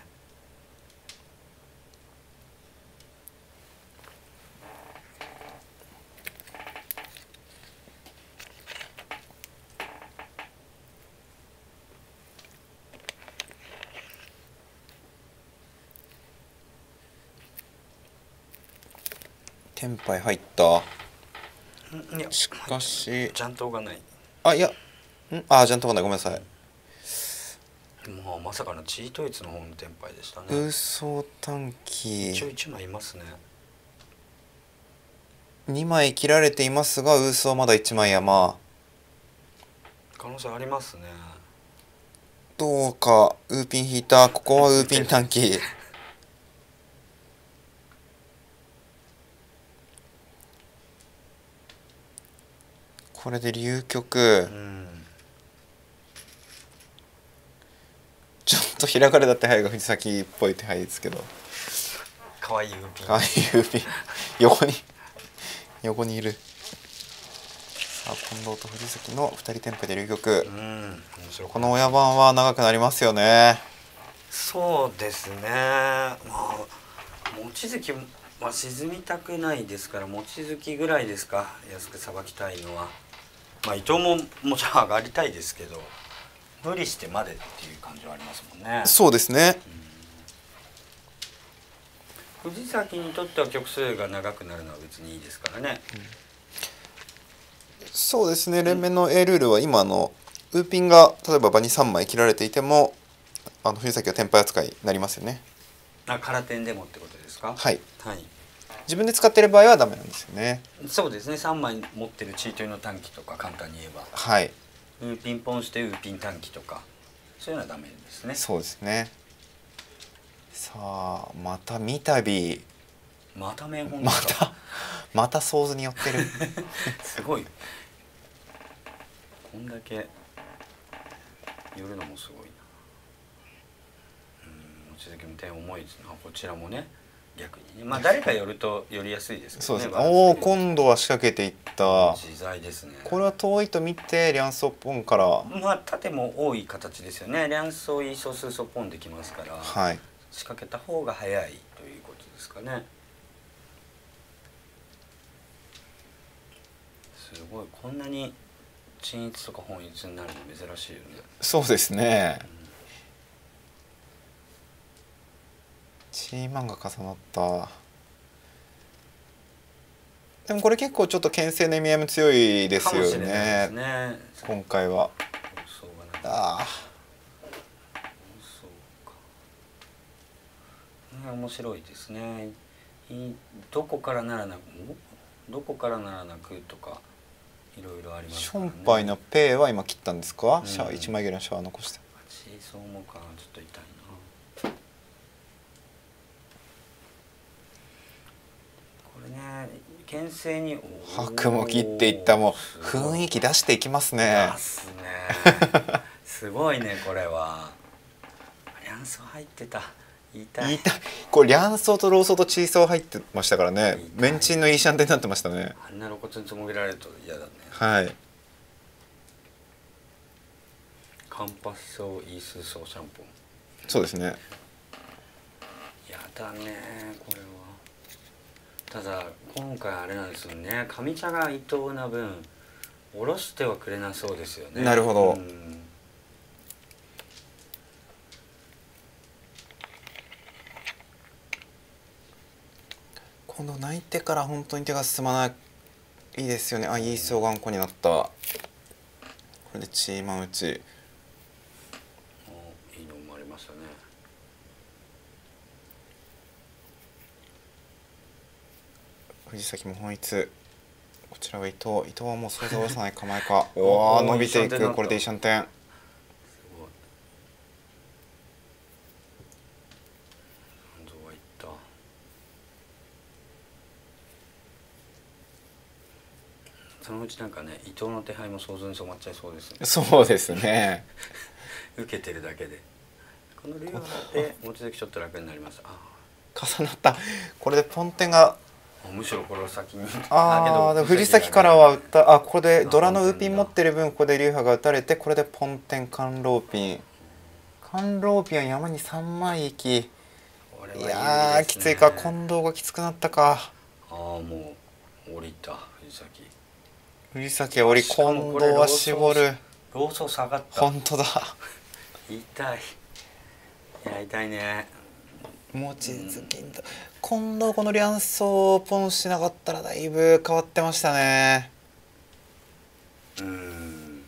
テンパイ入った。 いやしかしジャントがない。 あいやんあジャンとかないごめんなさい。 もうまさかのチートイツの方のテンパイでしたね。 空想短期一応いちまいいますね。 にまい切られていますが空想まだいちまい山。 可能性ありますね。 どうかウーピン引いた。ここはウーピン短期。これで流局。 うんちょっと開かれた手配が藤崎っぽい手配ですけど。 可愛いウーピン。 かわいいウーピン横に横にいる。さあ近藤と藤崎のふたりテンポで流局。 うん面白い。 この親番は長くなりますよね。 そうですね。まあ望月は沈みたくないですから、望月ぐらいですか。安くさばきたいのは。まあ伊藤ももちろん上がりたいですけど、無理してまでっていう感じはありますもんね。 そうですね。 藤崎にとっては曲数が長くなるのは別にいいですからね。 うん、そうですね。連盟の A ルールは今のウーピンが例えば場にさんまい切られていてもあの藤崎はテンパイ扱いになりますよね。 あ、空点でもってことですか。 はい、 はい、 自分で使っている場合はダメなんですよね。 そうですね。さんまい持ってるチートの短期とか簡単に言えば、 はい、 ウーピンポンしてウーピン短期とかそういうのはダメですね。 そうですね。さあまた三度また名本またまたソーズに寄ってるすごい。こんだけ寄るのもすごいな。うん、望月の点重いですね。こちらもね逆にね。まあ誰か寄ると寄りやすいですけどね。 そうですね。おお今度は仕掛けていった。 自在ですね。 これは遠いと見てリャンソッポンから。 まあ縦も多い形ですよね。リャンソーイーソスソポンできますから、 はい、 仕掛けた方が早いということですかね。すごいこんなに鎮一とか本一になるの珍しいよね。 そうですね。チーマンが重なった。でもこれ結構ちょっと牽制の意味合いも強いですよね, ね今回は。ああそうか、ね、面白いですね。どこからならなくどこからならなくとかいろいろありますからね。 ションパイのペイは今切ったんですか、 うん、 シャいちまいぐらいのシャワー残して。 そう思うかな。ちょっと痛いな。これね牽制に白も切っていった。もう雰囲気出していきますね。 出すねすごいねこれは。リャンソー入ってた。痛い。 痛い。これリャンソーとローソーとチーソー入ってましたからね。メンチンのいいシャンテになってましたね。 あんな露骨につもげられると嫌だね。 はい。 カンパスソーイースソーシャンポン。 そうですね。 やだねこれは。ただ今回あれなんですよね、上茶が伊藤な分おろしてはくれなそうですよね。 なるほど。 うん、 今度泣いてから本当に手が進まないですよね。あ、いい双眼光になった。これでチーマン打ち。 いいの生まれましたね。 藤崎も本一。こちらは伊藤。伊藤はもう想像をさない構えか。おお、伸びていく。これでいいシャンテン。そのうちなんかね伊藤の手配も想像に染まっちゃいそうですね。 そうですね。 受けてるだけでこの竜派で望月ちょっと楽になりました。あ重なった。これでポンテンがむしろこれを先にああ、でも藤崎からは打ったあこれでドラのウーピン持ってる分ここで流派が打たれてこれでポンテン甘露ピン甘露ピンは山にさんまい行きいやーきついか近藤がきつくなったか。 ああもう降りた藤崎藤崎は降り近藤は絞る。 ローソ下がった本当だ。 痛いいや痛いね。 望月と近藤この両走ポンしなかったらだいぶ変わってましたね。 うん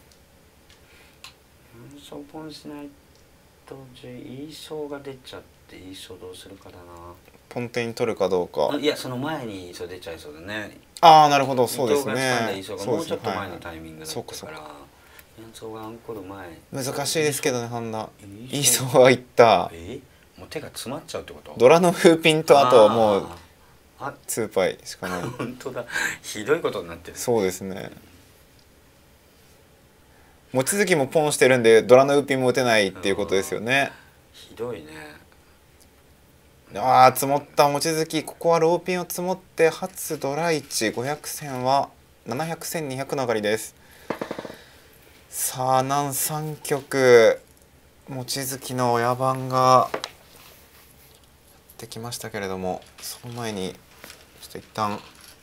両走ポンしないといい走が出ちゃっていい走どうするかだな。 ポンテンに取るかどうか。 いやその前にいい走出ちゃいそうだね。 ああなるほどそうですね。 伊藤が掴んだいい走がもうちょっと前のタイミングだったから両走がアンコール前難しいですけどね判断。いい走がいった。 えもう手が詰まっちゃうってこと。 ドラのフーピンとあとはもうツーパイしかない。 本当だひどいことになってる。 そうですね。望月もポンしてるんでドラのウーピンも打てないっていうことですよね。 ひどいね。 ああ積もった望月ここはローピンを積もって初ドラいちごひゃく戦はななひゃく戦にひゃくの上がりです。さあ南さん局望月の親番ができましたけれどもその前にちょっと一旦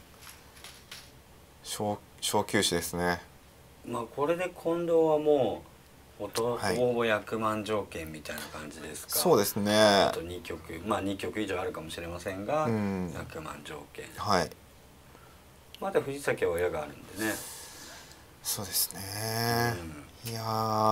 小小休止ですね。 まあこれで近藤はもうほとほぼ役満条件みたいな感じですか。 そうですね。 あとに局まあに局以上あるかもしれませんが、 うん、 役満条件。 はい。 まだ藤崎は親があるんでね。 そうですね。うん、いや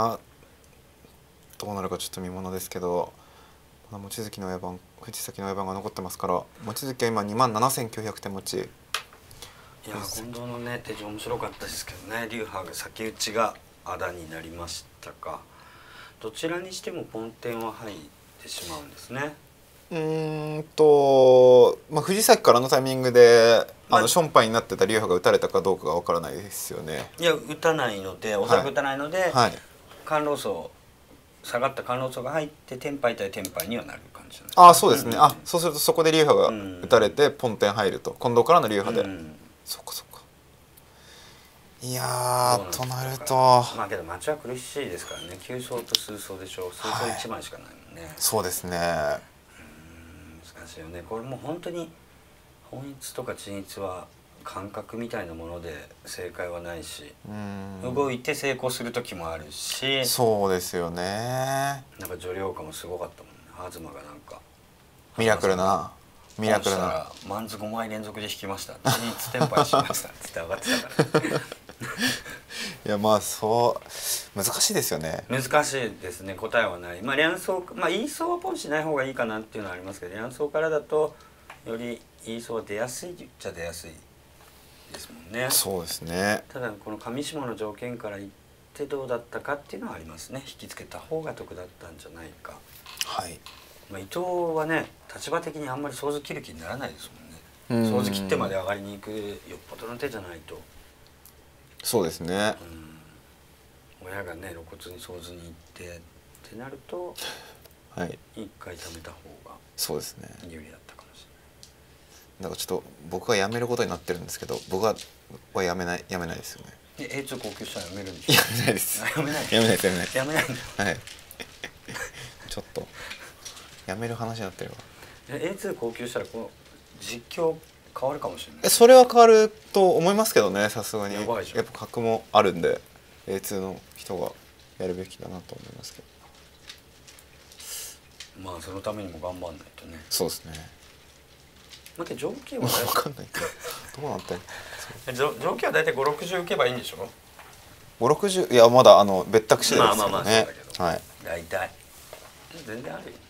どうなるかちょっと見ものですけど、まだ望月の親番藤崎の親番が残ってますから望月は今にまんななせんきゅうひゃく手持ち。 いや近藤のね手順面白かったですけどね流派が先打ちがあだになりましたか。どちらにしてもポンテンは入ってしまうんですね。 うーんと、まあ、藤崎からのタイミングで、まあ、あのションパイになってた流派が打たれたかどうかがわからないですよね。 いや打たないのでおそらく打たないので、はい、甘露層下がった甘露層が入ってテンパイ対テンパイにはなる感じなんです、ね、 ああそうですね、うん、あそうするとそこで流派が打たれてポンテン入ると近藤からの流派で、うん、そっかそっか。いやーとなるとまあけど町は苦しいですからね。きゅう走と数走でしょう。数走いちまいしかないもんね、はい、 そうですね。 難しいよねこれも本当に本一とか鎮一は感覚みたいなもので正解はないし動いて成功する時もあるし。 そうですよね。 なんか女領家もすごかったもんね。東がなんかミラクルなミラクルなマンズごまい連続で引きました鎮一テンパイしましたって上がってたからいやまあそう難しいですよね。 難しいですね。答えはない。まあ両走まあいい走はポンしない方がいいかなっていうのはありますけど両走からだとよりいい走は出やすいっちゃ出やすいですもんね。 そうですね。 ただこの上下の条件から言ってどうだったかっていうのはありますね。引きつけた方が得だったんじゃないか。 はい。 まあ伊藤はね立場的にあんまり想像切る気にならないですもんね。想像切ってまで上がりに行くよっぽどの手じゃないと。 そうですね。 うん親がね露骨に想像に行ってってなると、 はい、 一回貯めた方がそうですね有利だったかもしれない。 なんかちょっと僕が辞めることになってるんですけど僕はは辞めない辞めないですよね。 エーツー 高級したらやめるんでしょ。 やめないです。 やめないやめないですやめないです。 やめないんだ。 はい。ちょっとやめる話になってるわ。 え エーツー 高級したらこう実況変わるかもしれない。 えそれは変わると思いますけどね、さすがに。やっやばいじゃんぱ格もあるんで エーツー の人がやるべきだなと思いますけど。 まあそのためにも頑張んないとね。 そうですね。 待って条件は分大かんないけどどうなってんの。 条条件は大体ご、ろくじゅう受けばいいんでしょ。 ご、ろくじゅういやまだあの別宅次第ですけどね。 まあまあまあそうだけどはい。 大体全然あるよ。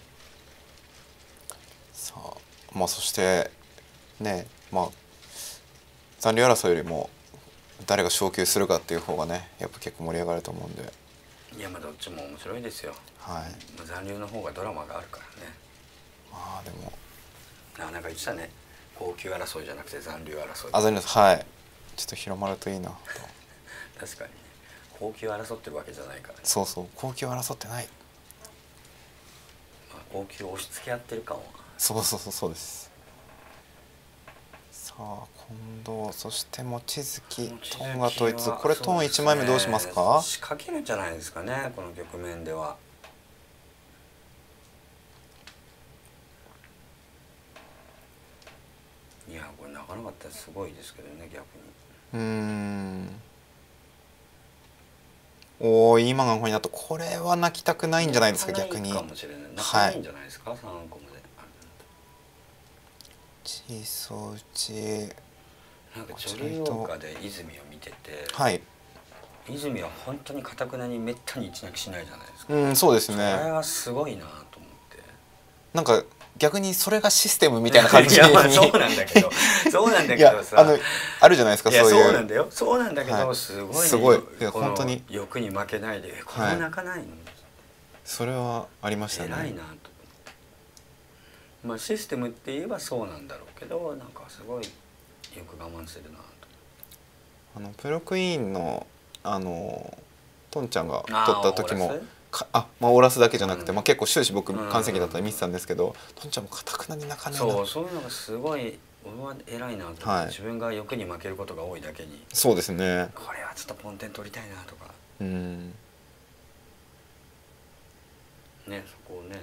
さあまあそしてねまあ残留争いよりも誰が昇級するかっていう方がねやっぱ結構盛り上がると思うんで。 いやまあどっちも面白いですよ。 はい。 まあ残留の方がドラマがあるからね。 まあでもあなんか言ってたね。高級争いじゃなくて残留争い。 あ残留はいちょっと広まるといいなと。 確かにね。高級争ってるわけじゃないからね。 そうそう高級争ってない。 まあ、高級押し付け合ってる感は。 そうそうそうそうです。さあ近藤そして望月トンが統一これトンいちまいめどうしますか。 仕掛けるんじゃないですかねこの局面では。いやこれ泣かなかったらすごいですけどね逆に。 うーんおお今がここになったこれは泣きたくないんじゃないですか逆に。 かもしれない泣かないんじゃないですか、はい、さんこまでチソウチなんか女流王家で泉を見てて、 はい、 泉は本当にかたくなにめったに一泣きしないじゃないですか。 うんそうですね。 それはすごいなと思って。 なんか逆にそれがシステムみたいな感じにいやまあそうなんだけどそうなんだけどさあのあるじゃないですか。 いやそういうそうなんだよそうなんだけど、はい、すごい、ね、 すごいいやこの本当に欲に負けないでこれは泣かないの、はい、 それはありましたね。 偉いなと。まあシステムって言えばそうなんだろうけどなんかすごいよく我慢するなと。 あのプロクイーンのあのトンちゃんが撮った時もかあまあオーラスだけじゃなくて、うんまあ、結構終始僕観戦記だったら見てたんですけど、トンちゃんもかたくなに泣かないな。 そうそういうのがすごい俺は偉いなと思って、はい、自分が欲に負けることが多いだけにそうですねこれはちょっとポンテン取りたいなとかうんねそこをね、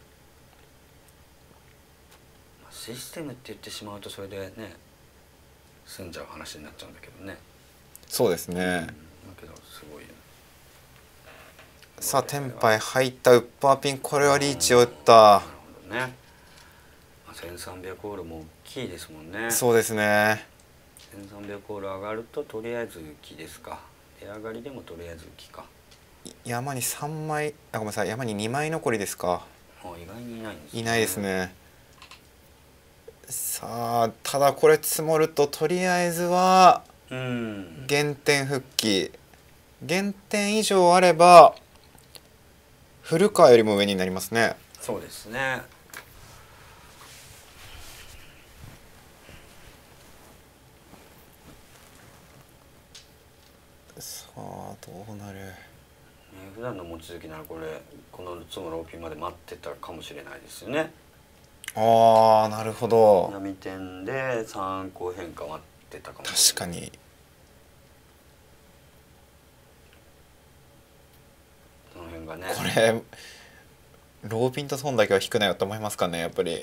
まあ、システムって言ってしまうとそれでね済んじゃう話になっちゃうんだけどね。 そうですね、うん、 だけどすごいよね。 さあテンパイ入ったウッパーピンこれはリーチを打った。 なるほどね。せんさんびゃくオールも大きいですもんね。 そうですね。 せんさんびゃくオール上がるととりあえず木ですか。出上がりでもとりあえず木か。 山にさんまいあごめんなさい山ににまい残りですか。 あ意外にいないんですね。 いないですね。さあただこれ積もるととりあえずは減点復帰減点以上あれば古川よりも上になりますね。 そうですね。 さあどうなる。 ね、普段の望月ならこれこのつもローピンまで待ってたかもしれないですよね。 ああなるほど。 闇点でさんこ変化待ってたかもしれない。 確かに。 その辺がね。 これローピンと損だけは引くなよと思いますかねやっぱり。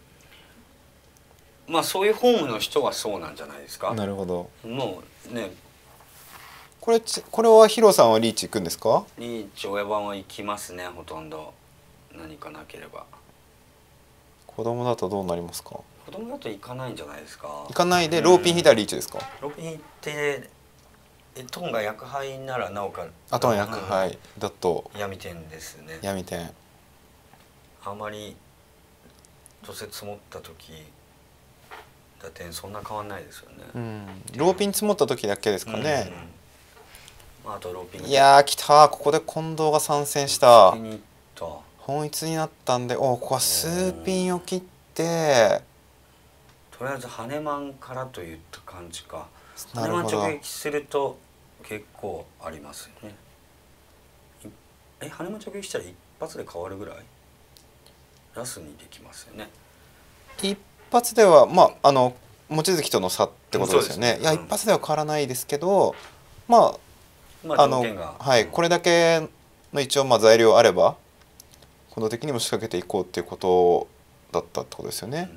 まあそういうフォームの人はそうなんじゃないですか。 なるほど。 もうね。 これこれはヒロさんはリーチ行くんですか。 リーチ親番は行きますねほとんど何かなければ。 子供だとどうなりますか。 子供だと行かないんじゃないですか。 行かないでローピン引いたらリーチですか。 ローピン引いてトンが薬杯ならなおかあとは薬杯だと闇点ですね。 闇点。 あまり除雪積もった時打点そんな変わんないですよね。 うん、ローピン積もった時だけですかね。 うん、あとローピンいやー来たここで近藤が参戦した。本一になったんでおここは数ピンを切ってとりあえず羽マンからといった感じか。羽マン直撃すると結構ありますよね。え羽マン直撃したら一発で変わるぐらいラスにできますよね。 一発ではまああの望月との差ってことですよね。いや一発では変わらないですけどままああのあ条件が、 はい、これだけの一応まあ材料あれば今度的にも仕掛けていこうっていうことだったってことですよね。 うん、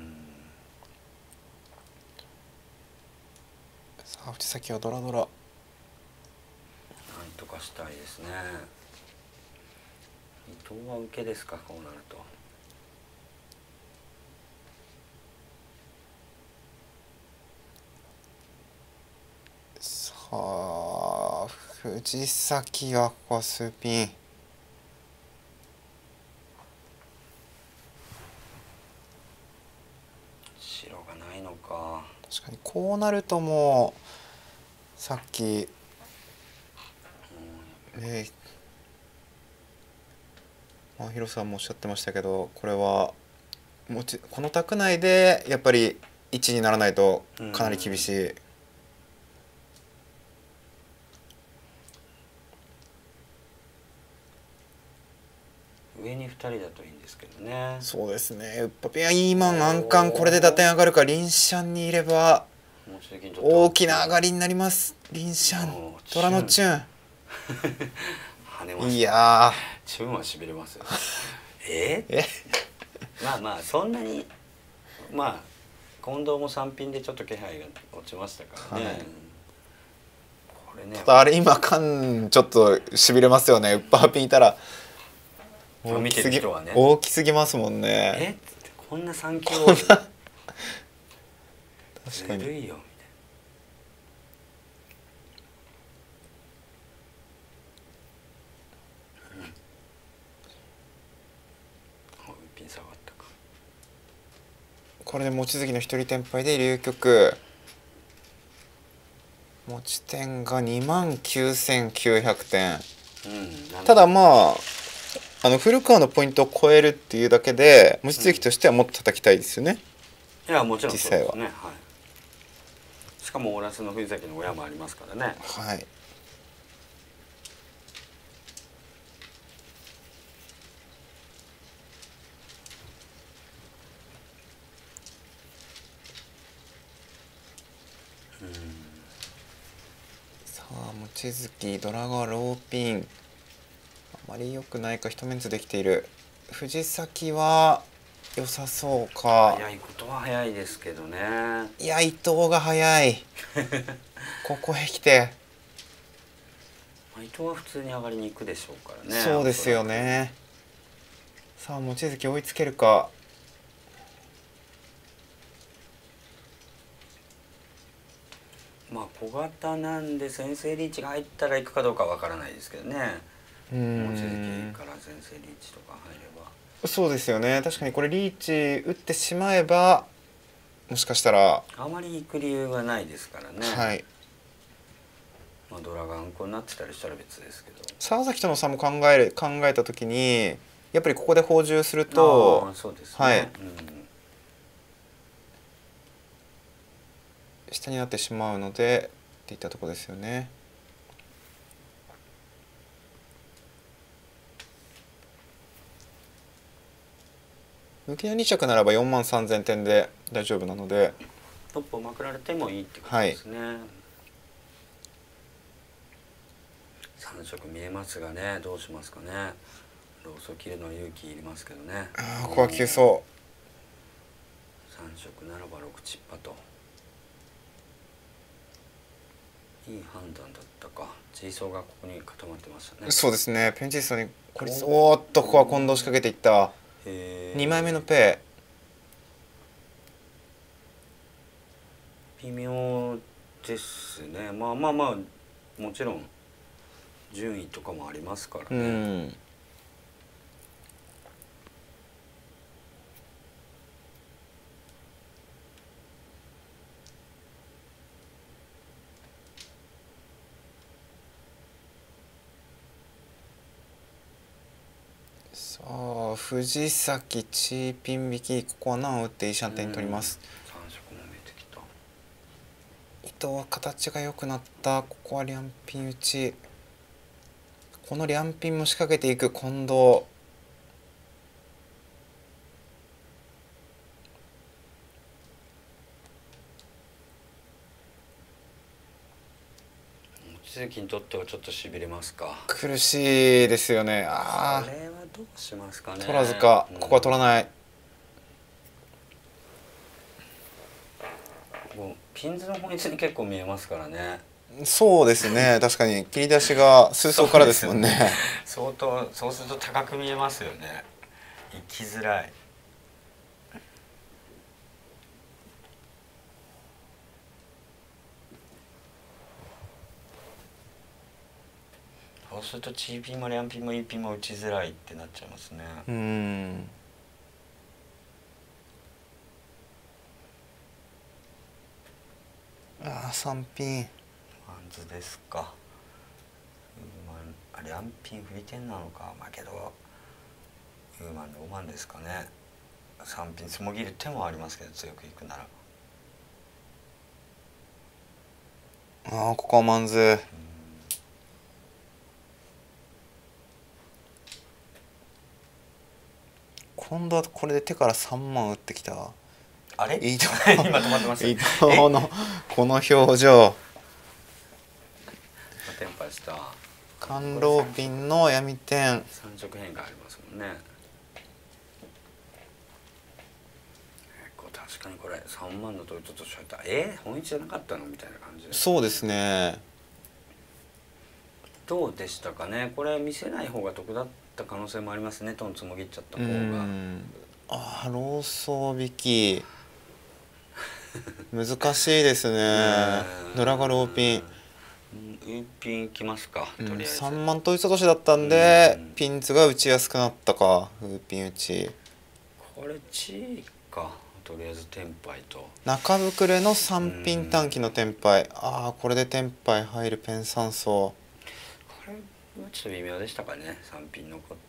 さあ藤崎はドラドラ。 なんとかしたいですね。伊藤は受けですか、こうなると。 さあ藤崎はここはスーピン。 白がないのか。 確かにこうなるともうさっき、えーまあ、ヒロさんもおっしゃってましたけどこれはもちこの卓内でやっぱりいちにならないとかなり厳しい。 上にふたりだといいんですけどね。 そうですね。ウッパピアイーマンアンカンこれで打点上がるか。リンシャンにいればもうちょっとちょっと大きな上がりになります。リンシャントラのチュン跳ねました。 いやチュンはしびれますよ。ええまあまあそんなにまあ近藤もさんピンでちょっと気配が落ちましたからね、 はい、 これねただあれ今カンちょっとしびれますよね。ウッパーピンいたら大見てきすぎ、 る人はね、 大きすぎますもんね。 えっつってこんな三球こんな確かにずるいよみたいな。ピン下がったか。 これで望月の一人テンパイで龍局持ち点がにまんきゅうせんきゅうひゃくてん、 うん、 ただまああの古川のポイントを超えるっていうだけで望月としてはもっと叩きたいですよね、 うん、いやもちろんそうですね、 実際は、 はい、しかもオーラスの藤崎の親もありますからね。 はい。さあ望月ドラガローピンあまり良くないか。一メンツできている。藤崎は良さそうか。 早いことは早いですけどね。 いや伊藤が早いここへ来て伊藤は普通に上がりに行くでしょうからね。 そうですよね。さあ望月追いつけるか。 まあ小型なんで先制リーチが入ったら行くかどうかわからないですけどね。 うー望月んから先制リーチとか入れば。 そうですよね。確かにこれリーチ打ってしまえばもしかしたらあまり行く理由がないですからね。 はい。 まあドラがあんこになってたりしたら別ですけど。 沢崎との差も考える考えた時にやっぱりここで放充するとあそうですね、 はい、 うん、 下になってしまうのでっていったところですよね。浮きのに着ならばよんまんさんぜんてんで大丈夫なのでトップをまくられてもいいってことですね、はい、さん色見えますがね、どうしますかね。ローソ切るの勇気いりますけどね。 ああここは急走。 さん色ならばろくチッパといい判断だったか。ジーソーがここに固まってましたね。 そうですね。ペンチストにこれおーっとここは近藤仕掛けていった。にまいめのペイ微妙ですね。まあまあまあもちろん順位とかもありますからね。 うんさあ藤崎チーピン引きここは何を打っていいシャンテン取ります。 さん色も見えてきた。 伊藤は形が良くなった。ここはリャンピン打ち。このリャンピンも仕掛けていく近藤。望望月にとってはちょっとしびれますか。 苦しいですよね。あこれはどうしますかね。 取らずか、 うんここは取らない。 もうピンズの本質に結構見えますからね。 そうですね、確かに切り出しが数層からですもんね。 相当そうすると高く見えますよね。行きづらい。そうするとチーピンもリャンピンもイーピンも打ちづらいってなっちゃいますね。 うーん。ああ、三品。 ワンズですか。ウーマン、あ、リャンピン振り点なのか。まあけどウーマンローマンですかね。三品つもぎる手もありますけど、強くいくなら。 ああ、ここはマンズ。今度はこれで手からさんまん打ってきた。 あれ伊藤今止まってます。 伊藤のこの表情。 テンパイした。 甘露瓶の闇点。 三色変化ありますもんね。こう確かにこれさんまんのとちょっとしゃった。えー、本一じゃなかったのみたいな感じで。 そうですね。 どうでしたかね。これ見せない方が得だった可能性もありますね。トンつもぎっちゃった方が。 ああ、ローソー引き。難しいですね。ドラガローピン。 ウーピンいきますか。とりあえず。 さんまんといた年だったんで、ピンズが打ちやすくなったか。ウーピン打ち。 これチーか。とりあえずテンパイと。 中膨れのさんピン短期のテンパイ。ああ、これでテンパイ入るペンさん層。 これちょっと微妙でしたかね。さんピン残って。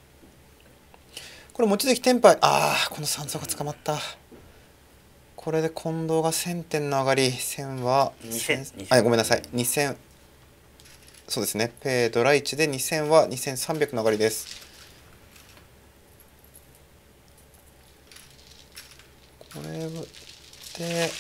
これ望月テンパイ。ああ、このさん層が捕まった。これで近藤がせんてんの上がり。せんはにせん。 あ、ごめんなさい。にせん。そうですね。ペイドラいちでにせんはにせんさんびゃくの上がりです。これで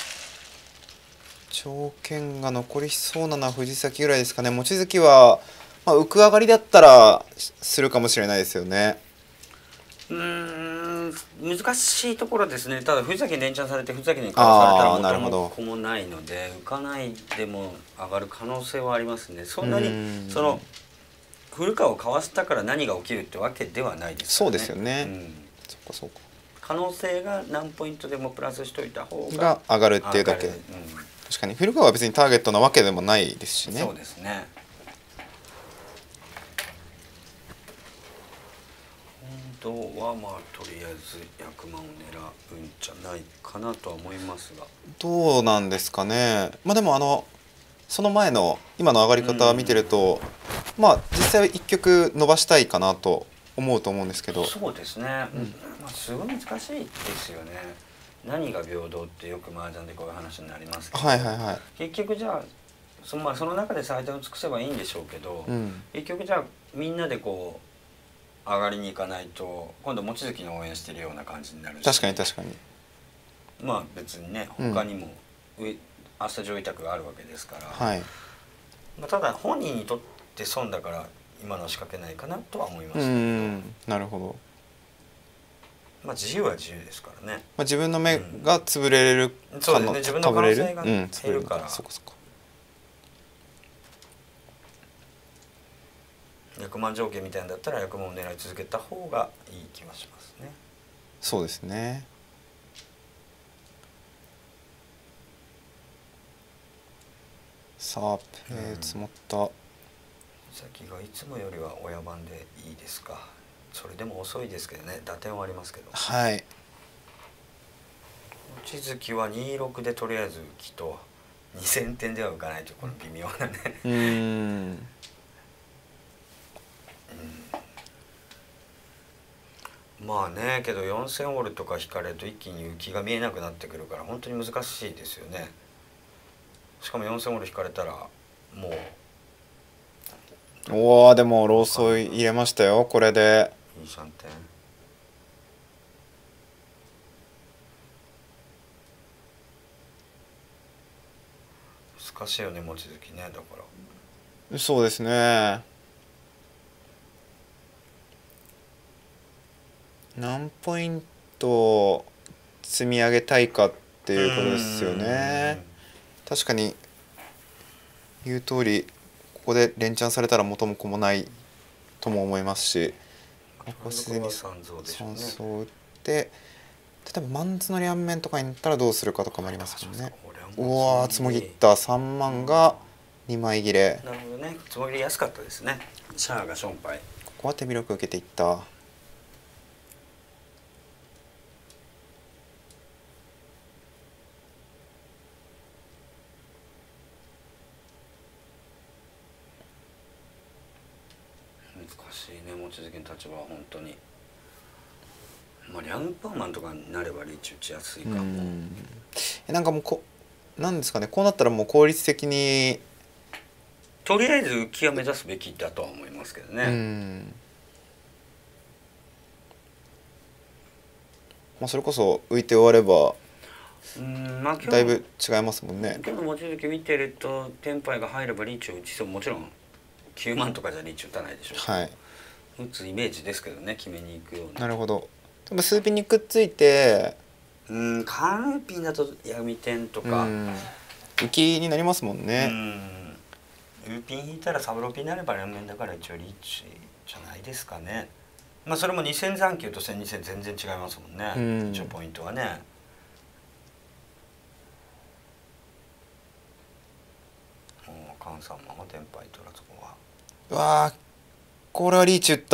条件が残りそうなのは藤崎ぐらいですかね。望月は、まあ、浮く上がりだったらするかもしれないですよね。 うーん、難しいところですね。ただ藤崎に連チャンされて藤崎にかわされたら元も子もないので、浮かないでも上がる可能性はありますね。そんなにその古川をかわしたから何が起きるってわけではないですからね。そうですよね。 うん、 そっかそっか。 可能性が何ポイントでもプラスしといた方がが上がるっていうだけ。うん、確かに古川は別にターゲットなわけでもないですしね。 そうですね。本当はまあとりあえずひゃくまんを狙うんじゃないかなとは思いますが。 どうなんですかね。まあでもあのその前の今の上がり方見てると、まあ実際はいっきょく伸ばしたいかなと思うと思うんですけど。 そうですね、うんまあ、すごい難しいですよね。何が平等ってよく麻雀でこういう話になりますけど、 はいはいはい、 結局じゃあその、まあ、その中で最善を尽くせばいいんでしょうけど、うん、結局じゃあみんなでこう上がりに行かないと今度望月の応援してるような感じになるし、 確かに確かに。 まあ別にね他にも、うん、明日上委託があるわけですから、はい、まあ、ただ本人にとって損だから今のは仕掛けないかなとは思いますけど。うん、 なるほど。 まあ自由は自由ですからね。 まあ自分の目が潰れるかの、うん、そうですね。自分の可能性が減るから。うん、 そうかそうか。 ひゃくまん条件みたいなんだったらひゃくまんを狙い続けた方がいい気はしますね。 そうですね。さあペー積もった。 うん、先がいつもよりは親番でいいですか。それでも遅いですけどね。打点はありますけど。 はい。 望月はにろくでとりあえず浮きとにせんてんでは浮かないというこの微妙なね。 うん。うんまあね、けどよんせんオールとか引かれると一気に浮きが見えなくなってくるから本当に難しいですよね。しかもよんせんオール引かれたらもうおお、でもローソー入れましたよこれで。 いいシャンテン。 難しいよね望月ね。だから。 そうですね。何ポイント積み上げたいかっていうことですよね。確かに言う通りここで連チャンされたら元も子もないとも思いますし、ここ自然に三層を打って、例えばマンズの両面とかになったらどうするかとかもありますもんね。うわーつもぎったさんまんがにまい切れ。 なるほどね。つもぎり安かったですね。シャアがションパイ。 ここは手広く受けていった。 難しいね望月の立場は本当に。まあリャンパーマンとかになればリーチ打ちやすいかも。うんなんかもうこなんですかね、こうなったらもう効率的にとりあえず浮きは目指すべきだとは思いますけどね。うんまあそれこそ浮いて終わればうんまあだいぶ違いますもんね。 今日の望月見てるとテンパイが入ればリーチを打ちそう。もちろんきゅうまんとかじゃリーチ打たないでしょう。 はい。 打つイメージですけどね、決めに行くような。 なるほど。でも数ピンにくっついてうんカーピンだと闇点とか浮きになりますもんね。 うんウーピン引いたらサブロピンになれば両面だから一応リーチじゃないですかね。まあそれもにせん残球とせんにせん全然違いますもんね、うん、一応ポイントはね。関さんままテンパイ取らずこはうわーこれはリーチ打った。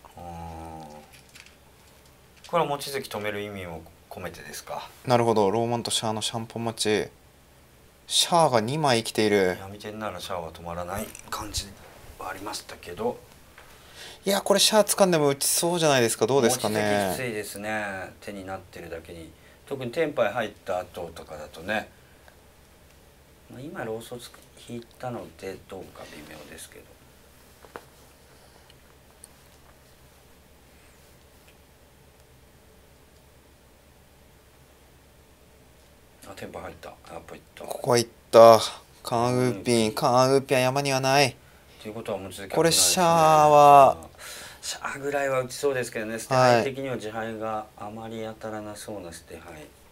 これは望月止める意味を込めてですか。 なるほど。ローマンとシャアのシャンポン待ち。シャアがにまい生きている。 闇点ならシャアは止まらない感じはありましたけど、 いやこれシャア掴んでも打ちそうじゃないですか。どうですかね。 望月きついですね。手になってるだけに。特にテンパイ入った後とかだとね、まあ、今ローソツ引いたのでどうか微妙ですけど。あテンパイ入った。やっぱいった。 ここはいった。カンウーピン、カンウーピンは山にはない。 ということはもう続これシャアはシャアぐらいは打ちそうですけどね。捨て牌的には自敗があまり当たらなそうな捨て牌。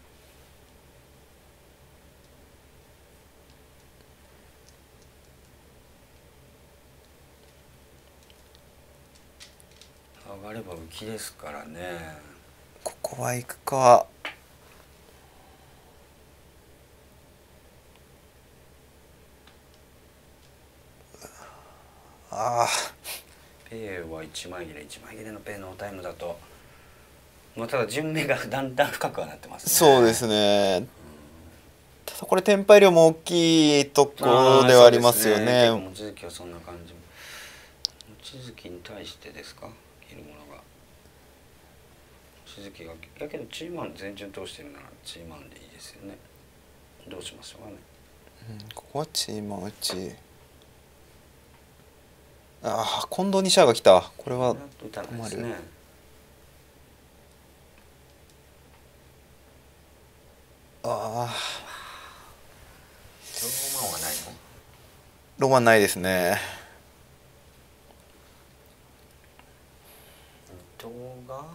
上がれば浮きですからね。 ここは行くか。ああペイはいちまい切れいちまい切れのペイノータイムだと、まあ、ただ順目がだんだん深くはなってますね。 そうですね、うん、ただこれテンパイ量も大きいところではありますよね。 望月はそんな感じ。望月に対してですか、切るものが望月がだけどチーマン全順通してるならチーマンでいいですよね。どうしましょうかね、 うん、ここはチーマン打ち。ああ近藤にシャアが来た。これは困る。ね、ああローマンはないの？ ロマンないですね。 伊藤が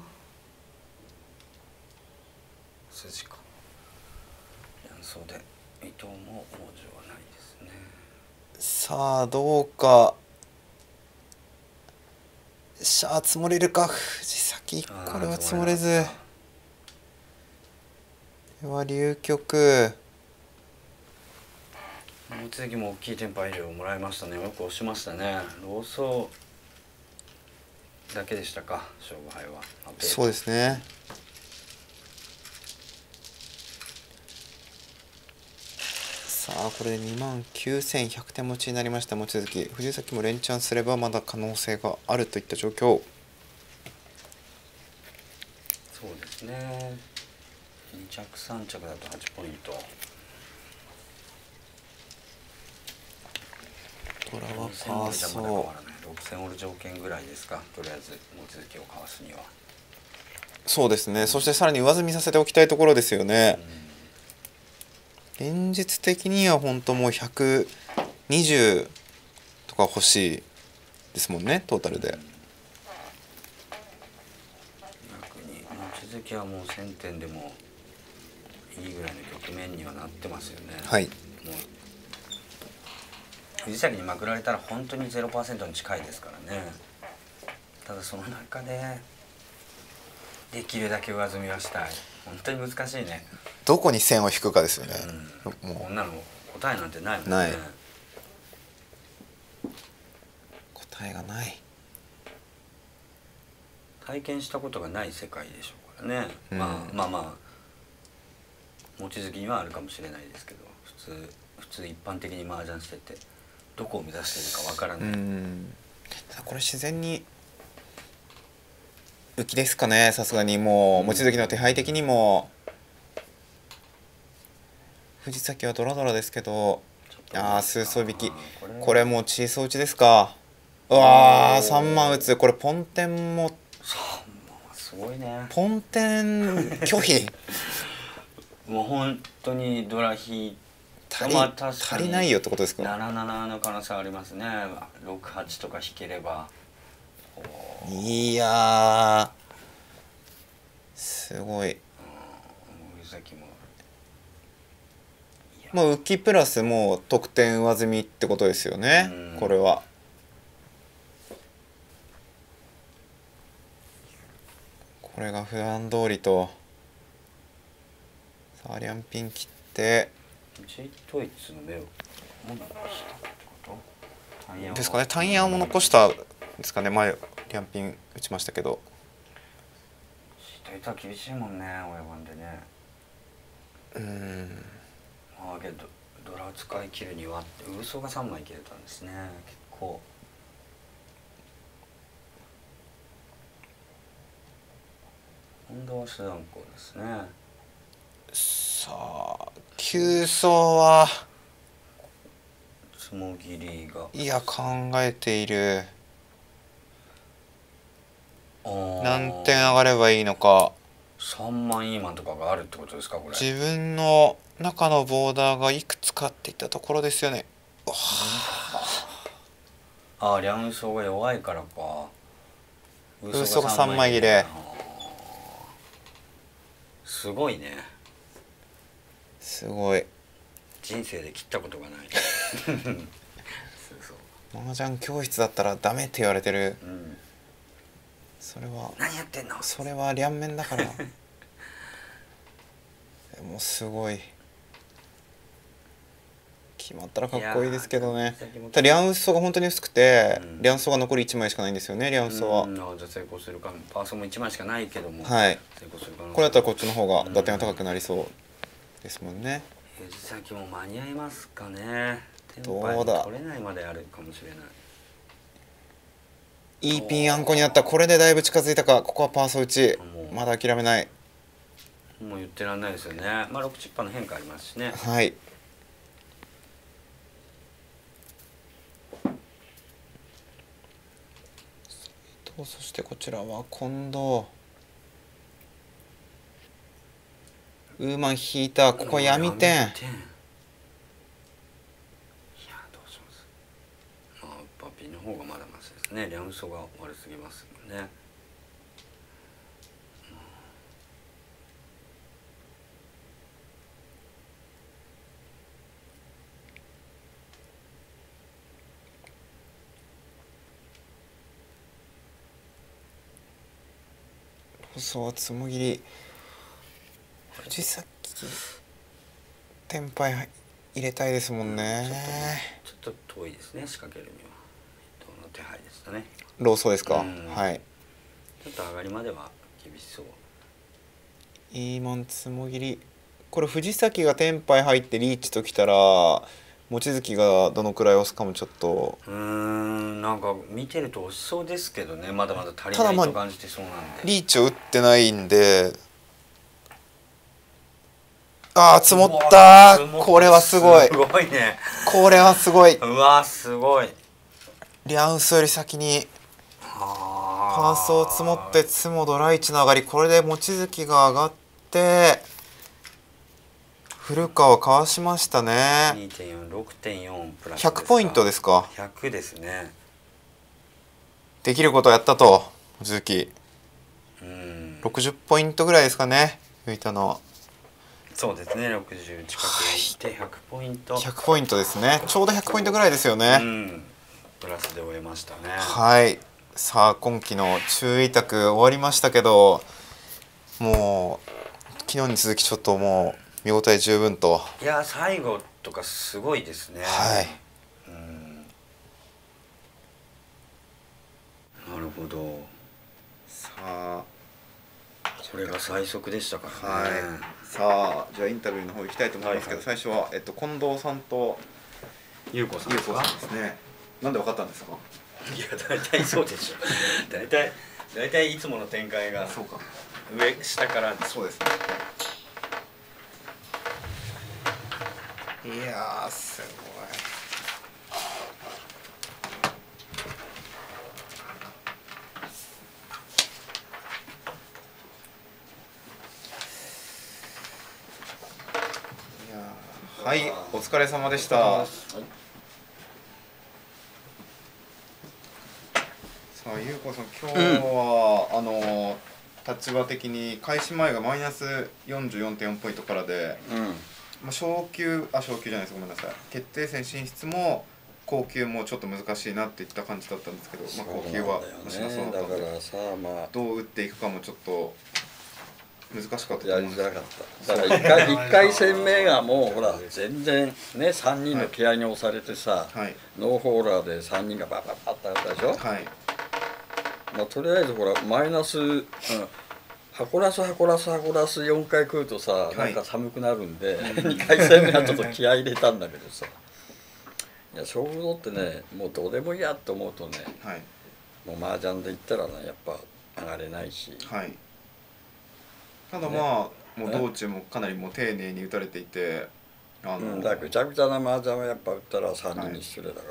筋か。いやそうで伊藤も王子はないですね。 さあどうか。シャア積もれるか。藤崎これは積もれず。では流局。 望月も大きいテンパイ量をもらいましたね。よく押しましたね。ローソーだけでしたか勝負杯は。 そうですね。さあこれでにまんきゅうせんひゃくてん持ちになりました望月。藤崎も連チャンすればまだ可能性があるといった状況。 そうですね。に着さん着だとはちポイント。 ドラはパーソー。 ろくせんオール条件ぐらいですか。とりあえず望月をかわすには。 そうですね。そしてさらに上積みさせておきたいところですよね。 現実的には本当もうひゃくにじゅうとか欲しいですもんね、トータルで。 逆に望月はもうせんてんでもいいぐらいの局面にはなってますよね。 はい。 もう藤崎にまくられたら本当に ゼロパーセント に近いですからね。ただその中でできるだけ上積みはしたい。本当に難しいね。 どこに線を引くかですよね。 うん、 もうこんなの答えなんてないもんね。 ない。答えがない。 体験したことがない世界でしょうからね。 うん、 まあまあまあ望月にはあるかもしれないですけど、普通普通一般的に麻雀しててどこを目指しているかわからない。うん、 これ自然に浮きですかね。さすがにもう望月の手配的にも藤崎はドラドラですけど、ああ数層引き、これこれもうチーソー打ちですか。うわーさんまん打つ。これポンテンもさんまんはすごいね。 ポンテン拒否もう本当にドラ引い足り足りないよってことですか。 ななななの可能性ありますね。ろくはちとか引ければ。 いやーすごい。 藤崎ももう浮きプラスもう得点上積みってことですよね、これは。これが普段通りと。さあリャンピン切ってジェイトイツの目をもう残したってことですかね。単ヤンも残したですかね。前リャンピン打ちましたけど。 ジェイトイツは厳しいもんね、親番でね。 うん。 まあけどドラを使い切るにはってウーソがさんまい切れたんですね。結構今度は手段校ですね。 さあ急走はつもぎりがいや考えている。何点上がればいいのか。 さんまんイーマンとかがあるってことですかこれ。 自分の中のボーダーがいくつかっていったところですよね。 ああリャンソーが弱いからか。 ウーソがさんまい切れ。 すごいね。 すごい。 人生で切ったことがない。 麻雀教室だったらダメって言われてる、うん、それは何やってんの。 それは両面だからもうすごい決まったらかっこいいですけどね。ただリャンソが本当に薄くて、うん、リャンソが残りいちまいしかないんですよね。リャンソは、うん、 じゃあ成功するか。パーソもいちまいしかないけども、 はい、成功するか。これだったらこっちの方が打点が高くなりそうですもんね。 藤崎も間に合いますかね。 どうだ。 取れないまであるかもしれない。 いいピンあんこになった。これでだいぶ近づいたか。ここはパーソ打ち。まだ諦めない。 もう言ってらんないですよね。まあろくチッパーの変化ありますしね。 はい。そしてこちらは近藤。ウーマン引いた。ここ闇点。いやどうします。まあパピの方がまだマシですね。リャンソが悪すぎますもんね。 そうつもぎり藤崎テンパイ入れたいですもんね。 ちょっと遠いですね。仕掛けるにはどの手配でしたね。 ローソーですか。はい。 ちょっと上がりまでは厳しそう。 いいもんつもぎり。これ藤崎がテンパイ入ってリーチときたら望月がどのくらい押すかもちょっと。 うーんなんか見てると押しそうですけどね。まだまだ足りないと感じてそうなんで、まあ、 リーチを打ってないんで。ああ積もった。これはすごい。 すごいね。 これはすごい。 うわすごい。 リャンスより先にパーソを積もってツモドライチの上がり。これで望月が上がって古川かわしましたね。 にてんよん、ろくてんよん プラスひゃくポイントですか。 ひゃくですね。 できることをやったと。望月うんろくじゅうポイントぐらいですかね、浮いたのは。 そうですね、ろくじゅう近くいってひゃくポイント、 ひゃくポイントですね。ちょうどひゃくポイントぐらいですようね。 ん、プラスで終えましたね。 はい。さあ今期の注意託終わりましたけど、もう昨日に続きちょっともう見応え十分と。 いや最後とかすごいですね。 はい。 うん、なるほど。 さあこれが最速でしたからね。 はい。さあじゃあインタビューの方行きたいと思いますけど、 はいはい、 最初はえっと近藤さんと優子さん優ですか。 子さんですね。なんでわかったんですか。 いや大体そうでしょ。大体大体いつもの展開がそうか。 上下からそうですね。いやーすごい。いやーはい、お疲れ様でした。 はい、 さあ、ゆうこさん、今日は、うん、あの立場的に開始前がマイナス よんじゅうよんてんよん ポイントからで、うん、まあ昇級あ昇級じゃないです、ごめんなさい、決定戦進出も高級もちょっと難しいなっていった感じだったんですけど、まあ、高級はもしかそうだったんで、 だからさ、まあ、 どう打っていくかもちょっと難しかったとやりづらかった。だからいっかいいっかい戦目がもうほら全然ねさんにんの気合に押されてさ、はい、ノーホーラーでさんにんがバッバッバッってあったでしょ。はい。まあとりあえずほらマイナス、うん、箱ラス箱ラス箱ラスよんかい食うとさ、はい、なんか寒くなるんで、にかい戦目はちょっと気合い入れたんだけどさ。いや勝負のってねもうどうでもいいやと思うとね、はい、もう麻雀で言ったらねやっぱ上がれないし。はい。ただまあ、ね、もう道中もかなりもう丁寧に打たれていて、あの、うん、だからぐちゃぐちゃな麻雀はやっぱ打ったらさんにんに失礼だから、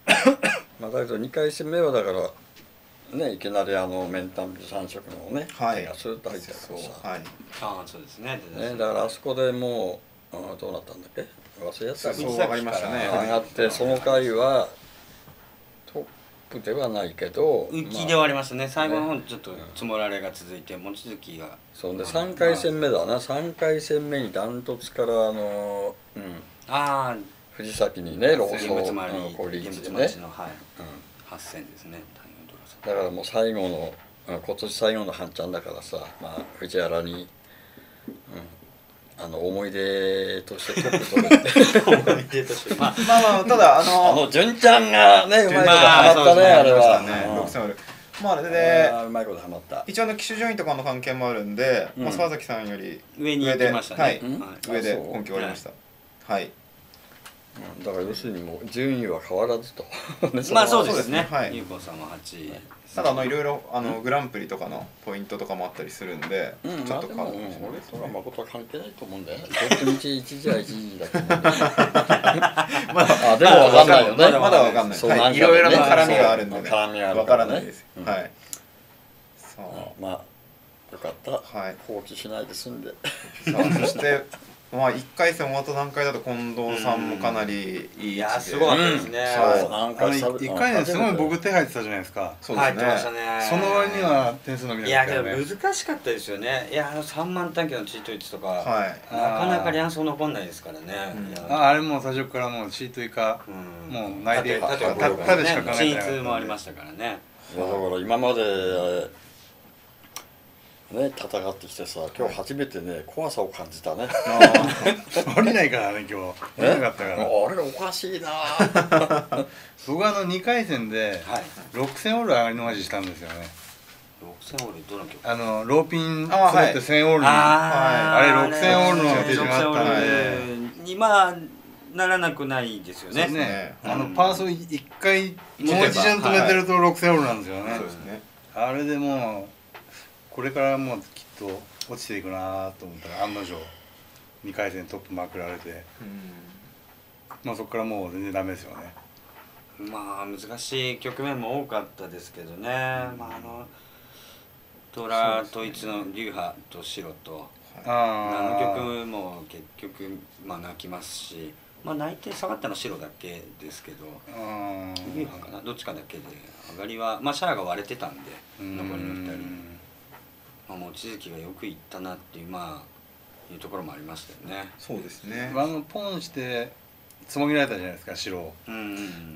はい、まあだけどにかい戦目はだからねいきなりあのメンタルさん色のね、はい、手がスーッと入ったからさ、はい、 ああそうですね。 ねだからあそこでもうあどうなったんだっけ忘れやったそう上がりましたね。 上がってその回はトップではないけど浮きではありましたね。最後の方ちょっと積もられが続いて望月がそうでさんかい戦目だな。さんかい戦目にダントツからあのうんああ藤崎にねローソン現物回り現物待ちのはいはっせんですね。 だからもう最後の今年最後の半チャンだからさ、まあ藤原にあの思い出としてトップ取るって思い出としてまあまあまあただあのあの純ちゃんがねうまいことハマったねあれはろくせんオールまああれでうまいことハマった一応の機種順位とかの関係もあるんでまあ沢崎さんより上に行きましたね。 上で根拠がありましたはいだから要するにもう順位は変わらずとまあそうですね。優子さんははちい。 ただあのいろいろあのグランプリとかのポイントとかもあったりするんでちょっと変わるかもしれない。 俺とは誠は関係ないと思うんだよ。どっちみち一時は一時だと思うんだよ。まだあでもわかんないよね。 まだわかんない。いろいろな絡みがあるんでね。 絡みがあるわからないです。はい。 さあまあよかった。はい。放棄しないで済んで。 さあそしてまあいっかい戦終わった段階だと近藤さんもかなりいい位置で、いやすごかったですね。 そうなんかいっかい戦すごい僕手入ってたじゃないですか。 そうですね。 その割には点数伸びなかったよね。 いやけど難しかったですよね。いやあのさんまん単価のチート位置とかなかなか連想残んないですからね。 あれも最初からもうチート以下もうないで縦しか考えてない。 チートもありましたからね。 いやだから今までね、戦ってきてさ、今日初めてね、怖さを感じたね。 降りないからね、今日。降りなかったから。 あれおかしいな。 僕はあのにかい戦でろくせんオール上がり逃ししたんですよね。 ろくせんオールどの曲？ あのローピン揃ってせんオールに、あれろくせんオールの手順があったんで、 今ならなくないですよね。 ね。あのパーソいっかいもう一巡止めてるとろくせんオールなんですよね。 そうですね。 あれでもうこれからもうきっと落ちていくなと思ったら案の定にかい戦トップまくられて、まあそこからもう全然ダメですよね。 まあ難しい局面も多かったですけどね。まああのドラといつの流派と白とあの曲も結局まあ泣きますし、まあ泣いて下がったのは白だけですけど、ユーハかなどっちかだけで、上がりはまあシャアが割れてたんで残りのふたり、まあ望月がよくいったなっていうまあいうところもありましたよね。 そうですね。 あのポンしてつもぎられたじゃないですか白。うん、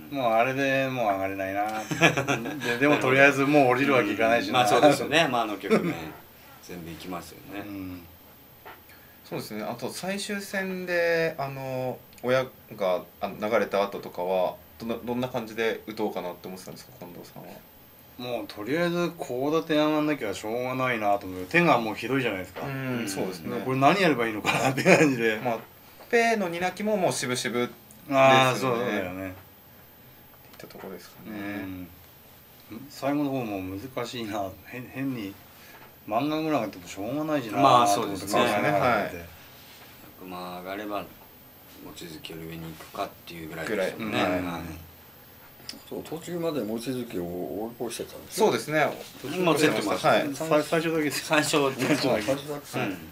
もうあれでもう上がれないなで。でもとりあえずもう降りるわけいかないしな。 まあそうですよね。まああの局面全部いきますよね。うん、 そうですね。あと最終戦であの親が流れた後とかはどんなどんな感じで打とうかなって思ってたんですか、近藤さんは。 もうとりあえずコーダ点上がんなきゃしょうがないなと思う。手がもうひどいじゃないですか。 うん、そうですね。 これ何やればいいのかなって感じで。 まあペーのに泣きももう渋々ですね。 ああそうだよね。 ってところですかね。 うん、最後の方も難しいな。変変に漫画ぐらいってもしょうがないしな。 まあそうですね。 はい。 まあ上がれば望月より上に行くかっていうぐらいですよね。 そう途中まで望月を追い越してたんです。 そうですね。 今出てました。 はい。最初だけ最初だけ。 最初だけ。 そうですね。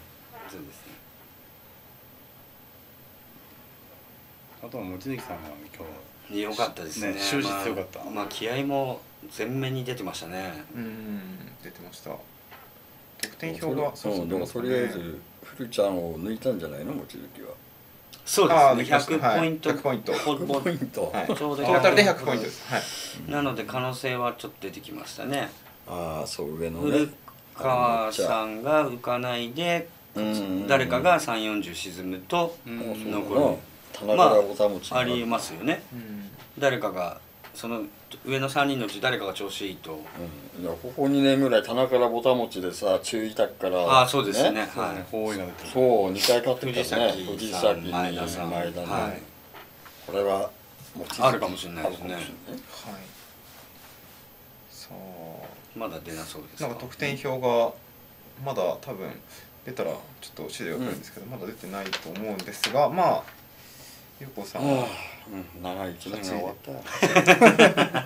あとは望月さんが今日良かったですね。 終始強かった。 まあ気合も全面に出てましたね。 うん、出てました。得点表がそうでもとりあえず古ちゃんを抜いたんじゃないの望月は。 そうですね。ひゃくポイント。 ひゃくポイント。 ひゃくポイント。 ちょうどトータルでひゃくポイントです。はい。 なので可能性はちょっと出てきましたね。 ああそう上のね。古川さんが浮かないで誰かがさんよんじゅう沈むと残る。まあありますよね。誰かがその上のさんにんのうち誰かが調子いいと、 うん、いやここにねんぐらい棚からぼたもちでさ中委託からああそうですね、はい、方位が出てる。 そうにかい勝ってたね、藤崎に前田さん、前田ね、はい、これはもうあるかもしれないですね。はい。 さあまだ出なそうですか。 なんか得点表がまだ多分出たらちょっと指で分かるんですけど、うん、まだ出てないと思うんですが、まあゆうこさんは、 うん、長いいちねんが終わったよ。 はい、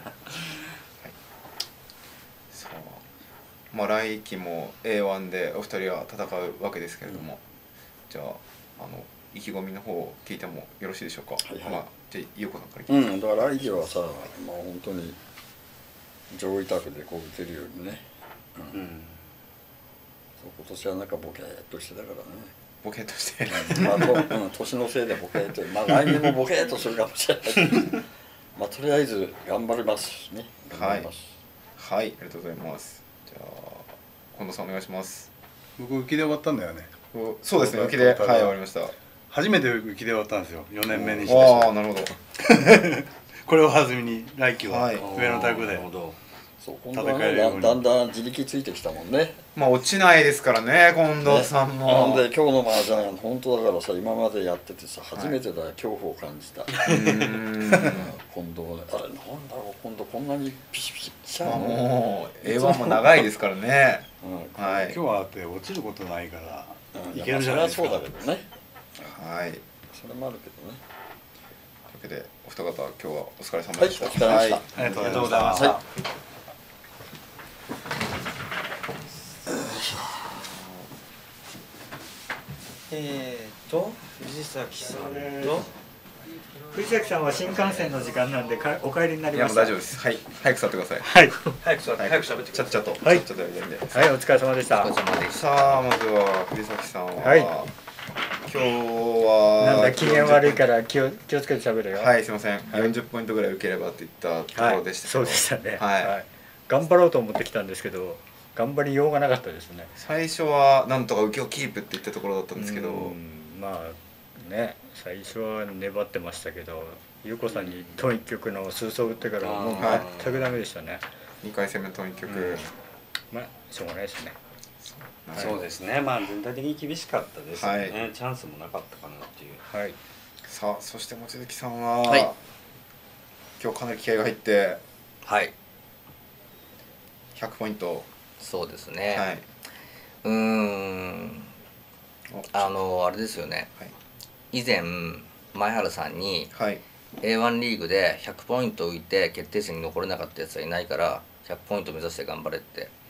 さあまあ来期も エーワン でお二人は戦うわけですけれども、うん、じゃああの意気込みの方を聞いてもよろしいでしょうか。はいはい、まあじゃあゆうこさんから聞いて。 うん、だから来期はさ、まあ本当に上位卓でこう打てるようにね。うん。うん、そう今年はなんかボケーっとしてたからね。 ボケーっとしてまあと、うん、年のせいでボケーっと、まあ来年もボケーっとするかもしれないまあとりあえず頑張りますね。頑張ります。 はい、はい、ありがとうございます。じゃあ近藤さんお願いします。 僕浮きで終わったんだよね。 そうですね、浮きではい終わりました。 初めて浮きで終わったんですよ。よねんめにして。 ああなるほどこれを弾みに来季は上の卓でそう今度はねだんだん自力ついてきたもんね。 まあ落ちないですからね近藤さんも。 なんで今日の麻雀本当だからさ今までやっててさ初めてだ恐怖を感じた。うん今度あれなんだろう今度こんなにピシピシしちゃうの。 もう エーワン も長いですからね。 はい。今日はだって落ちることないからいけるじゃないですか。 それはそうだけどね。 はい。 それもあるけどね。 というわけでお二方今日はお疲れ様でした。 はい、お疲れ様でした。 ありがとうございました。 えーと藤崎さんと藤崎さんは新幹線の時間なんでかお帰りになりました。 いやもう大丈夫です。はい、早く座ってください。 はい。 早く座って早く喋ってください。 ちゃっちゃと。 はい。 ちゃっちゃとやりたいんで。 はい、お疲れ様でした。 お疲れ様でした。 さあまずは藤崎さんは、 はい、 今日はなんだ機嫌悪いから気を気をつけて喋るよ。 はい、すみません。はい、よんじゅっポイントぐらい受ければって言ったところでしたけど、 はい、そうでしたね。 はい、 はい。頑張ろうと思ってきたんですけど。頑張りようがなかったですね。 最初はなんとか受けをキープって言ったところだったんですけど、 まあね最初は粘ってましたけど優子さんにトン一曲の数奏打ってからもう全くダメでしたね。 にかい戦目トン一曲、うん、 まあしょうがないですね。 はい、そうですね。まあ全体的に厳しかったですね、はい、チャンスもなかったかなっていう。 はい。さあそして望月さんは、 はい、 今日かなり気合が入ってはいひゃくポイント。 そうですね、 はい、 うーんあのあれですよね、はい、以前前原さんに、はい、エーワン リーグでひゃくポイント浮いて決定戦に残れなかったやつはいないからひゃくポイント目指して頑張れって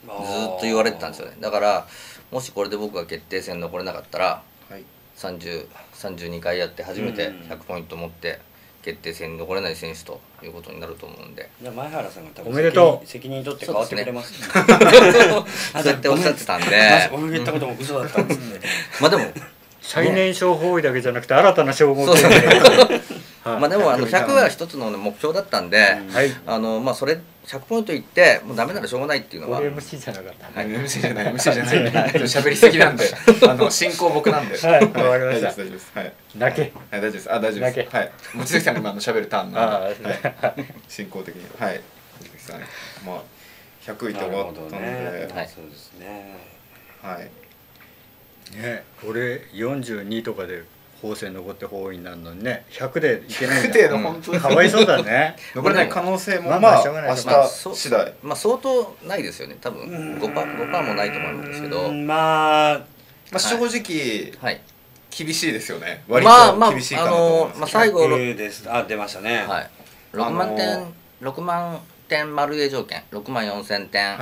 っと言われてたんですよね。だからもしこれで僕が決定戦残れなかったら、はい、さんじゅう、さんじゅうにかいやって初めてひゃくポイント持って決定戦に残れない選手ということになると思うんで、 じゃあ前原さんが多分おめでとう責任取って変わってくれます。 そうやっておっしゃってたんで、 俺が言ったことも嘘だったんですね。 まあでも最年少包囲だけじゃなくて新たな称号をまあでもあのひゃくは一つの目標だったんで、あのまあそれひゃくポイントいってもうダメならしょうがないっていうのは。 エムシー じゃなかった。 エムシー じゃない、エムシー じゃない。喋りすぎなんで、あの進行僕なんで。 はい、わかりました。 大丈夫です。はい。 泣け。 はい、大丈夫です。あ、大丈夫です。はい。望月さんが今の喋るターンなんで、進行的に、はい。望月さん、まあひゃくいって終わったので、 はい、そうですね。 はい。 ね、俺よんじゅうにとかで法政残って法医になるのにね、ひゃくでいけないんだ。ひゃくでの本当にかわいそうだね。 残れない可能性もまあ明日次第。 まあ相当ないですよね。多分ごパーセントもないと思うんですけど、 まあまあ正直はい厳しいですよね。 割と厳しいかなと思います。 まあ最後です。あ、出ましたね。 はい。ろくまんてんろくまんてん丸 A 条件、ろくまんよんせんてん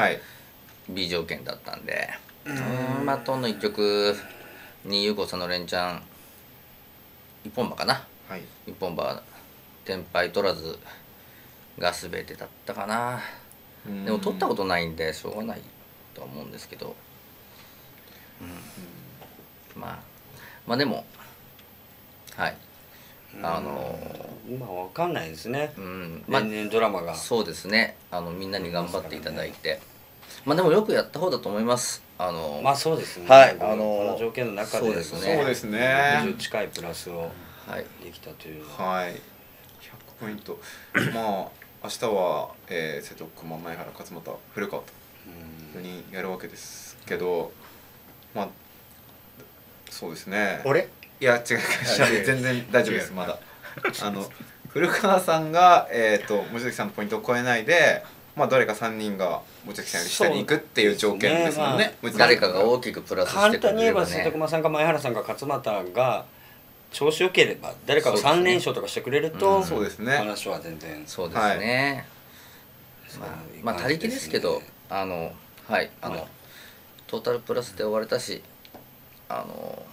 B 条件だったんで。うん、まあトンの一曲に優子さんの連チャン一本馬かな、はい、一本馬テンパイ取らずが全てだったかな。でも取ったことないんでしょうがないと思うんですけど、うん、まあまあでもはいあの今わかんないですね、 うん、 まあ、年々ドラマがそうですね、あのみんなに頑張っていただいて、まあでもよくやった方だと思います。あのまあそうですね。 はい、 あのこの条件の中でそうですね。 そうですね。 ごじゅう近いプラスをできたという。 はい。ひゃくポイント。まあ明日は、えー、瀬戸熊前原勝俣古川とよにんやるわけですけど、まあそうですね。 俺？ いや違う全然大丈夫ですまだ。あの古川さんがえっ、ー、と望月さんのポイントを超えないで。まあ誰かさんにんが望月さんより下に行くっていう条件ですもんね。 まあ、誰かが大きくプラスしてくれればね。 簡単に言えば瀬戸熊さんか前原さんか勝俣が調子よければ誰かがさん連勝とかしてくれると、 そうですね。 話は全然そうですね。はい、まあまあ他力ですけど、あのはいあの、はい、トータルプラスで終われたし、あの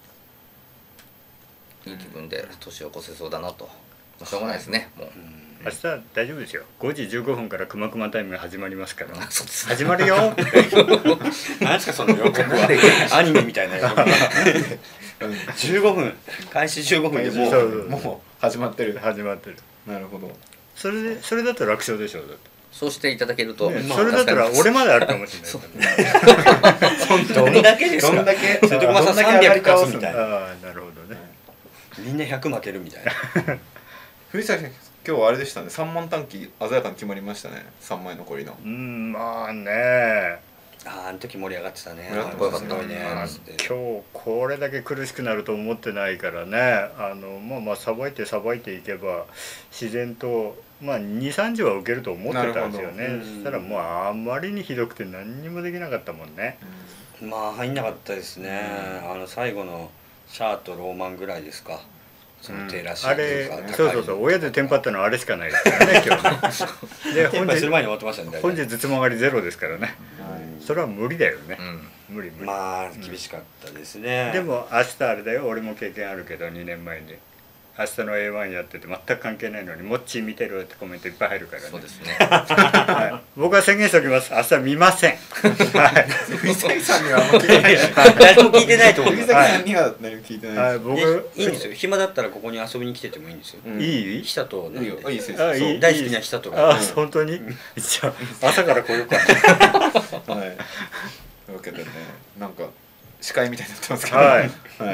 いい気分で年を越せそうだなと。しょうがないですね。もう。 明日大丈夫ですよ。ごじじゅうごふんからくまくまタイムが始まりますから。始まるよ。 何ですかその予告は。アニメみたいな予告。じゅうごふん、開始じゅうごふんでもうもう始まってる。 始まってる。 なるほど。 それでそれだと楽勝でしょう。だって。 そうしていただけると、 ね、それだったら俺まであるかもしれない。 どんだけですか。 どんだけ。 瀬戸熊さんさんびゃく勝つみたいな。 ああなるほどね。 みんなひゃく負けるみたいな。 藤崎さん今日はあれでしたね。さんまん短期鮮やかに決まりましたね。さんまい残りの。 うんまあね。 あああの時盛り上がってたね。 盛り上がってよかった。 ね。 今日これだけ苦しくなると思ってないからね。あのまあまあさばいてさばいていけば自然とまあに、さんじは受けると思ってたんですよね。そしたらもうあまりにひどくて何にもできなかったもんね。 まあ入んなかったですね。あの最後のシャーとローマンぐらいですか。その手らしい、 うん、あれそうそうそう親でテンパったのはあれしかないですからね今日ね。 で本日する前に終わってましたね。 本日つもがりゼロですからね。それは無理だよね。 うん、 無理無理。 まあ厳しかったですね。 うん、でも明日あれだよ俺も経験あるけどにねんまえに。明日の エーワン やってて全く関係ないのに「モッチー見てる」ってコメントいっぱい入るからね。 そうですね、 はい、僕は宣言しておきます。明日見ません。はい藤崎さんにはあんま聞いてない。 誰も聞いてないと思う。 藤崎さんには何も聞いてない。 はい、僕いいんですよ。暇だったらここに遊びに来ててもいいんですよ。 いい？ 久とね。 いいよ。いいですよ。 大好きな久とが。 あ、本当に？じゃあ朝から来ようか。 はい。というわけでね、なんか司会みたいになってますけど。 はい。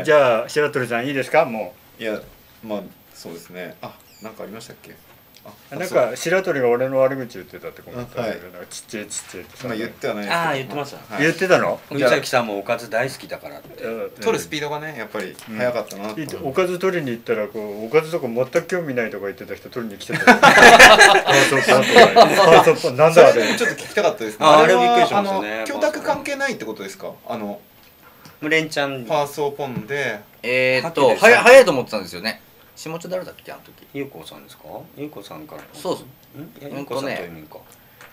じゃあ白鳥さんいいですかもう。いや。まあそうですね。あ、なんかありましたっけ？ あ、なんか白鳥が俺の悪口言ってたってコメントあるけど、ちっちゃいちっちゃいってまあ言ってはないですけど。ああ言ってました。 言ってたの？ 藤崎さんもおかず大好きだからって。 取るスピードがねやっぱり早かったなと。 おかず取りに行ったらこうおかずとか全く興味ないとか言ってた人取りに来てた。あ、そうそうそう。なんだあれ。 ちょっと聞きたかったですね。 あれびっくりしましたね。 供託関係ないってことですか？あのレンちゃんパーソーポンで。 えっと早早いと思ってたんですよね。下地誰だっけあの時。 ゆうこさんですか？ゆうこさんから。 そうそう。 ゆうこさんという意味か。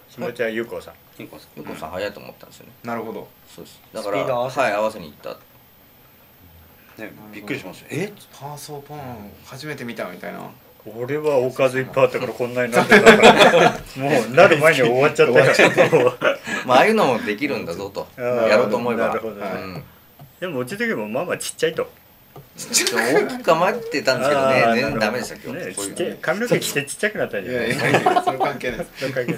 下茶優子さん。 優子さん優子さん早いと思ったんですよね。 なるほど。 そうです。だからはい合わせに行った。 ね、びっくりしますよ。え、 パーソーパン初めて見たみたいな。 俺はおかずいっぱいあったからこんなになってたからもうなる前に終わっちゃったよまあああいうのもできるんだぞとやろうと思えば。 なるほどね。でもうち的にもまあまあちっちゃいと。 大きく構ってたんですけどね、全然ダメでした今日。 ちっちゃい髪の毛着てちっちゃくなったんじゃない。 いやいやそれ関係ないです。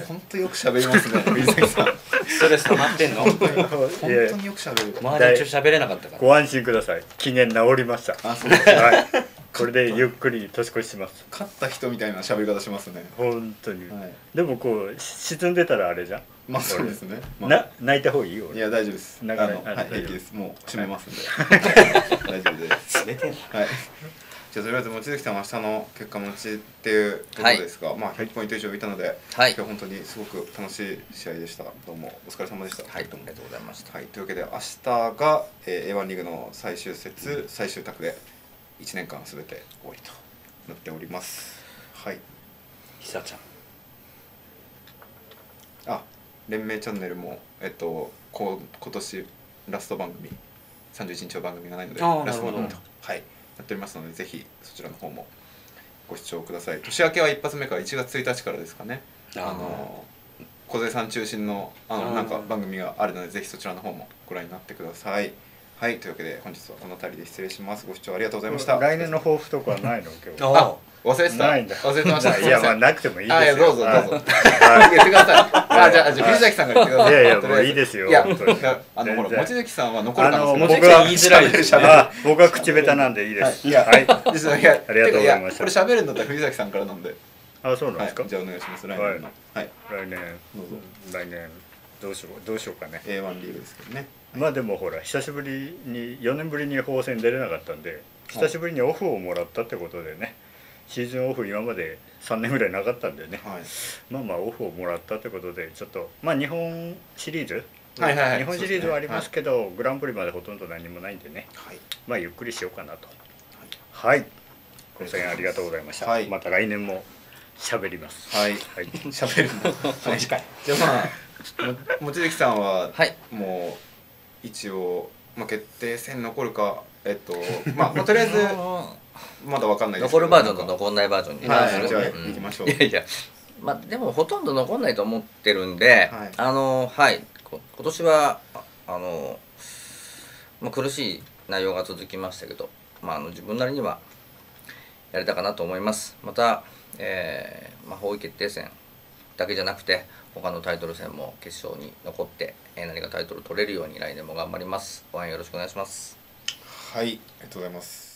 本当よく喋りますね藤崎さん。 ストレス溜まってんの？本当によく喋る。 周り中喋れなかったから。 ご安心ください。記念治りました。 あ、そうです。はい。 これでゆっくり年越しします。 勝った人みたいな喋り方しますね。 本当に。でもこう沈んでたらあれじゃん。 まあそうですね。 な泣いた方がいいよ。 いや大丈夫です。 あのはい平気です。もう閉めますんで。大丈夫です。 全てはい。 じゃあとりあえず望月さんは明日の結果持ちっていうことですが、まあひゃくポイント以上いたので、今日本当にすごく楽しい試合でした。どうもお疲れ様でした。 はい、ありがとうございました。 はい、というわけで明日が エーワン リーグの最終節最終卓でいちねんかんすべて終わりとなっております。はい。 久ちゃん。 あ、連盟チャンネルもえっとこ今年ラスト番組さんじゅういちにちの番組がないのでラスト番組とはいやっておりますのでぜひそちらの方もご視聴ください。年明けは一発目からいちがつついたちからですかね。あの小瀬さん中心のあのなんか番組があるのでぜひそちらの方もご覧になってください。はい、というわけで本日はこの辺りで失礼します。ご視聴ありがとうございました。 来年の抱負とかはないの今日。 あ、忘れてた。 ないんだ。 忘れてました。 いやまあなくてもいいですよ。 あ、いやどうぞどうぞ。言ってください。あ、じゃあじゃあ藤崎さんが言ってください。 いやいやもういいですよ。 いやあのほら望月さんは残る可能性も僕は言いづらいです。僕は口下手なんでいいです。 いやはい。ありがとうございました。 これ喋るんだったら藤崎さんからなんで。 あ、そうなんですか。 じゃあお願いします。来年の。はい。 来年来年どうしようどうしようかね。 エーワン リーグですけどね。 まあでもほら久しぶりによねんぶりに本戦出れなかったんで久しぶりにオフをもらったってことでね、シーズンオフ今までさんねんぐらいなかったんでね、 はい、 まあまあオフをもらったってことでちょっとまあ日本シリーズ、 はいはいはい、 日本シリーズはありますけど、はい、グランプリまでほとんど何もないんでね、 はい、 まあゆっくりしようかなと。はい、はい、ご声援ありがとうございました。はい、また来年も喋ります。 はい、はい、喋るの。はい、じゃあまあ望月さんはもう一応、まあ、決定戦残るかえっとまあ、まあ、とりあえずまだわかんないですけど残るバージョンと残んないバージョンに、 はい、じゃあ行きましょう。 いやいやまあでもほとんど残んないと思ってるんで、はい、あのはい今年はあの、まあ、苦しい内容が続きましたけど、まあ、あの自分なりにはやれたかなと思います。また、えーまあ、方位決定戦だけじゃなくて他のタイトル戦も決勝に残って何かタイトル取れるように来年も頑張ります。応援よろしくお願いします。 はい、ありがとうございます。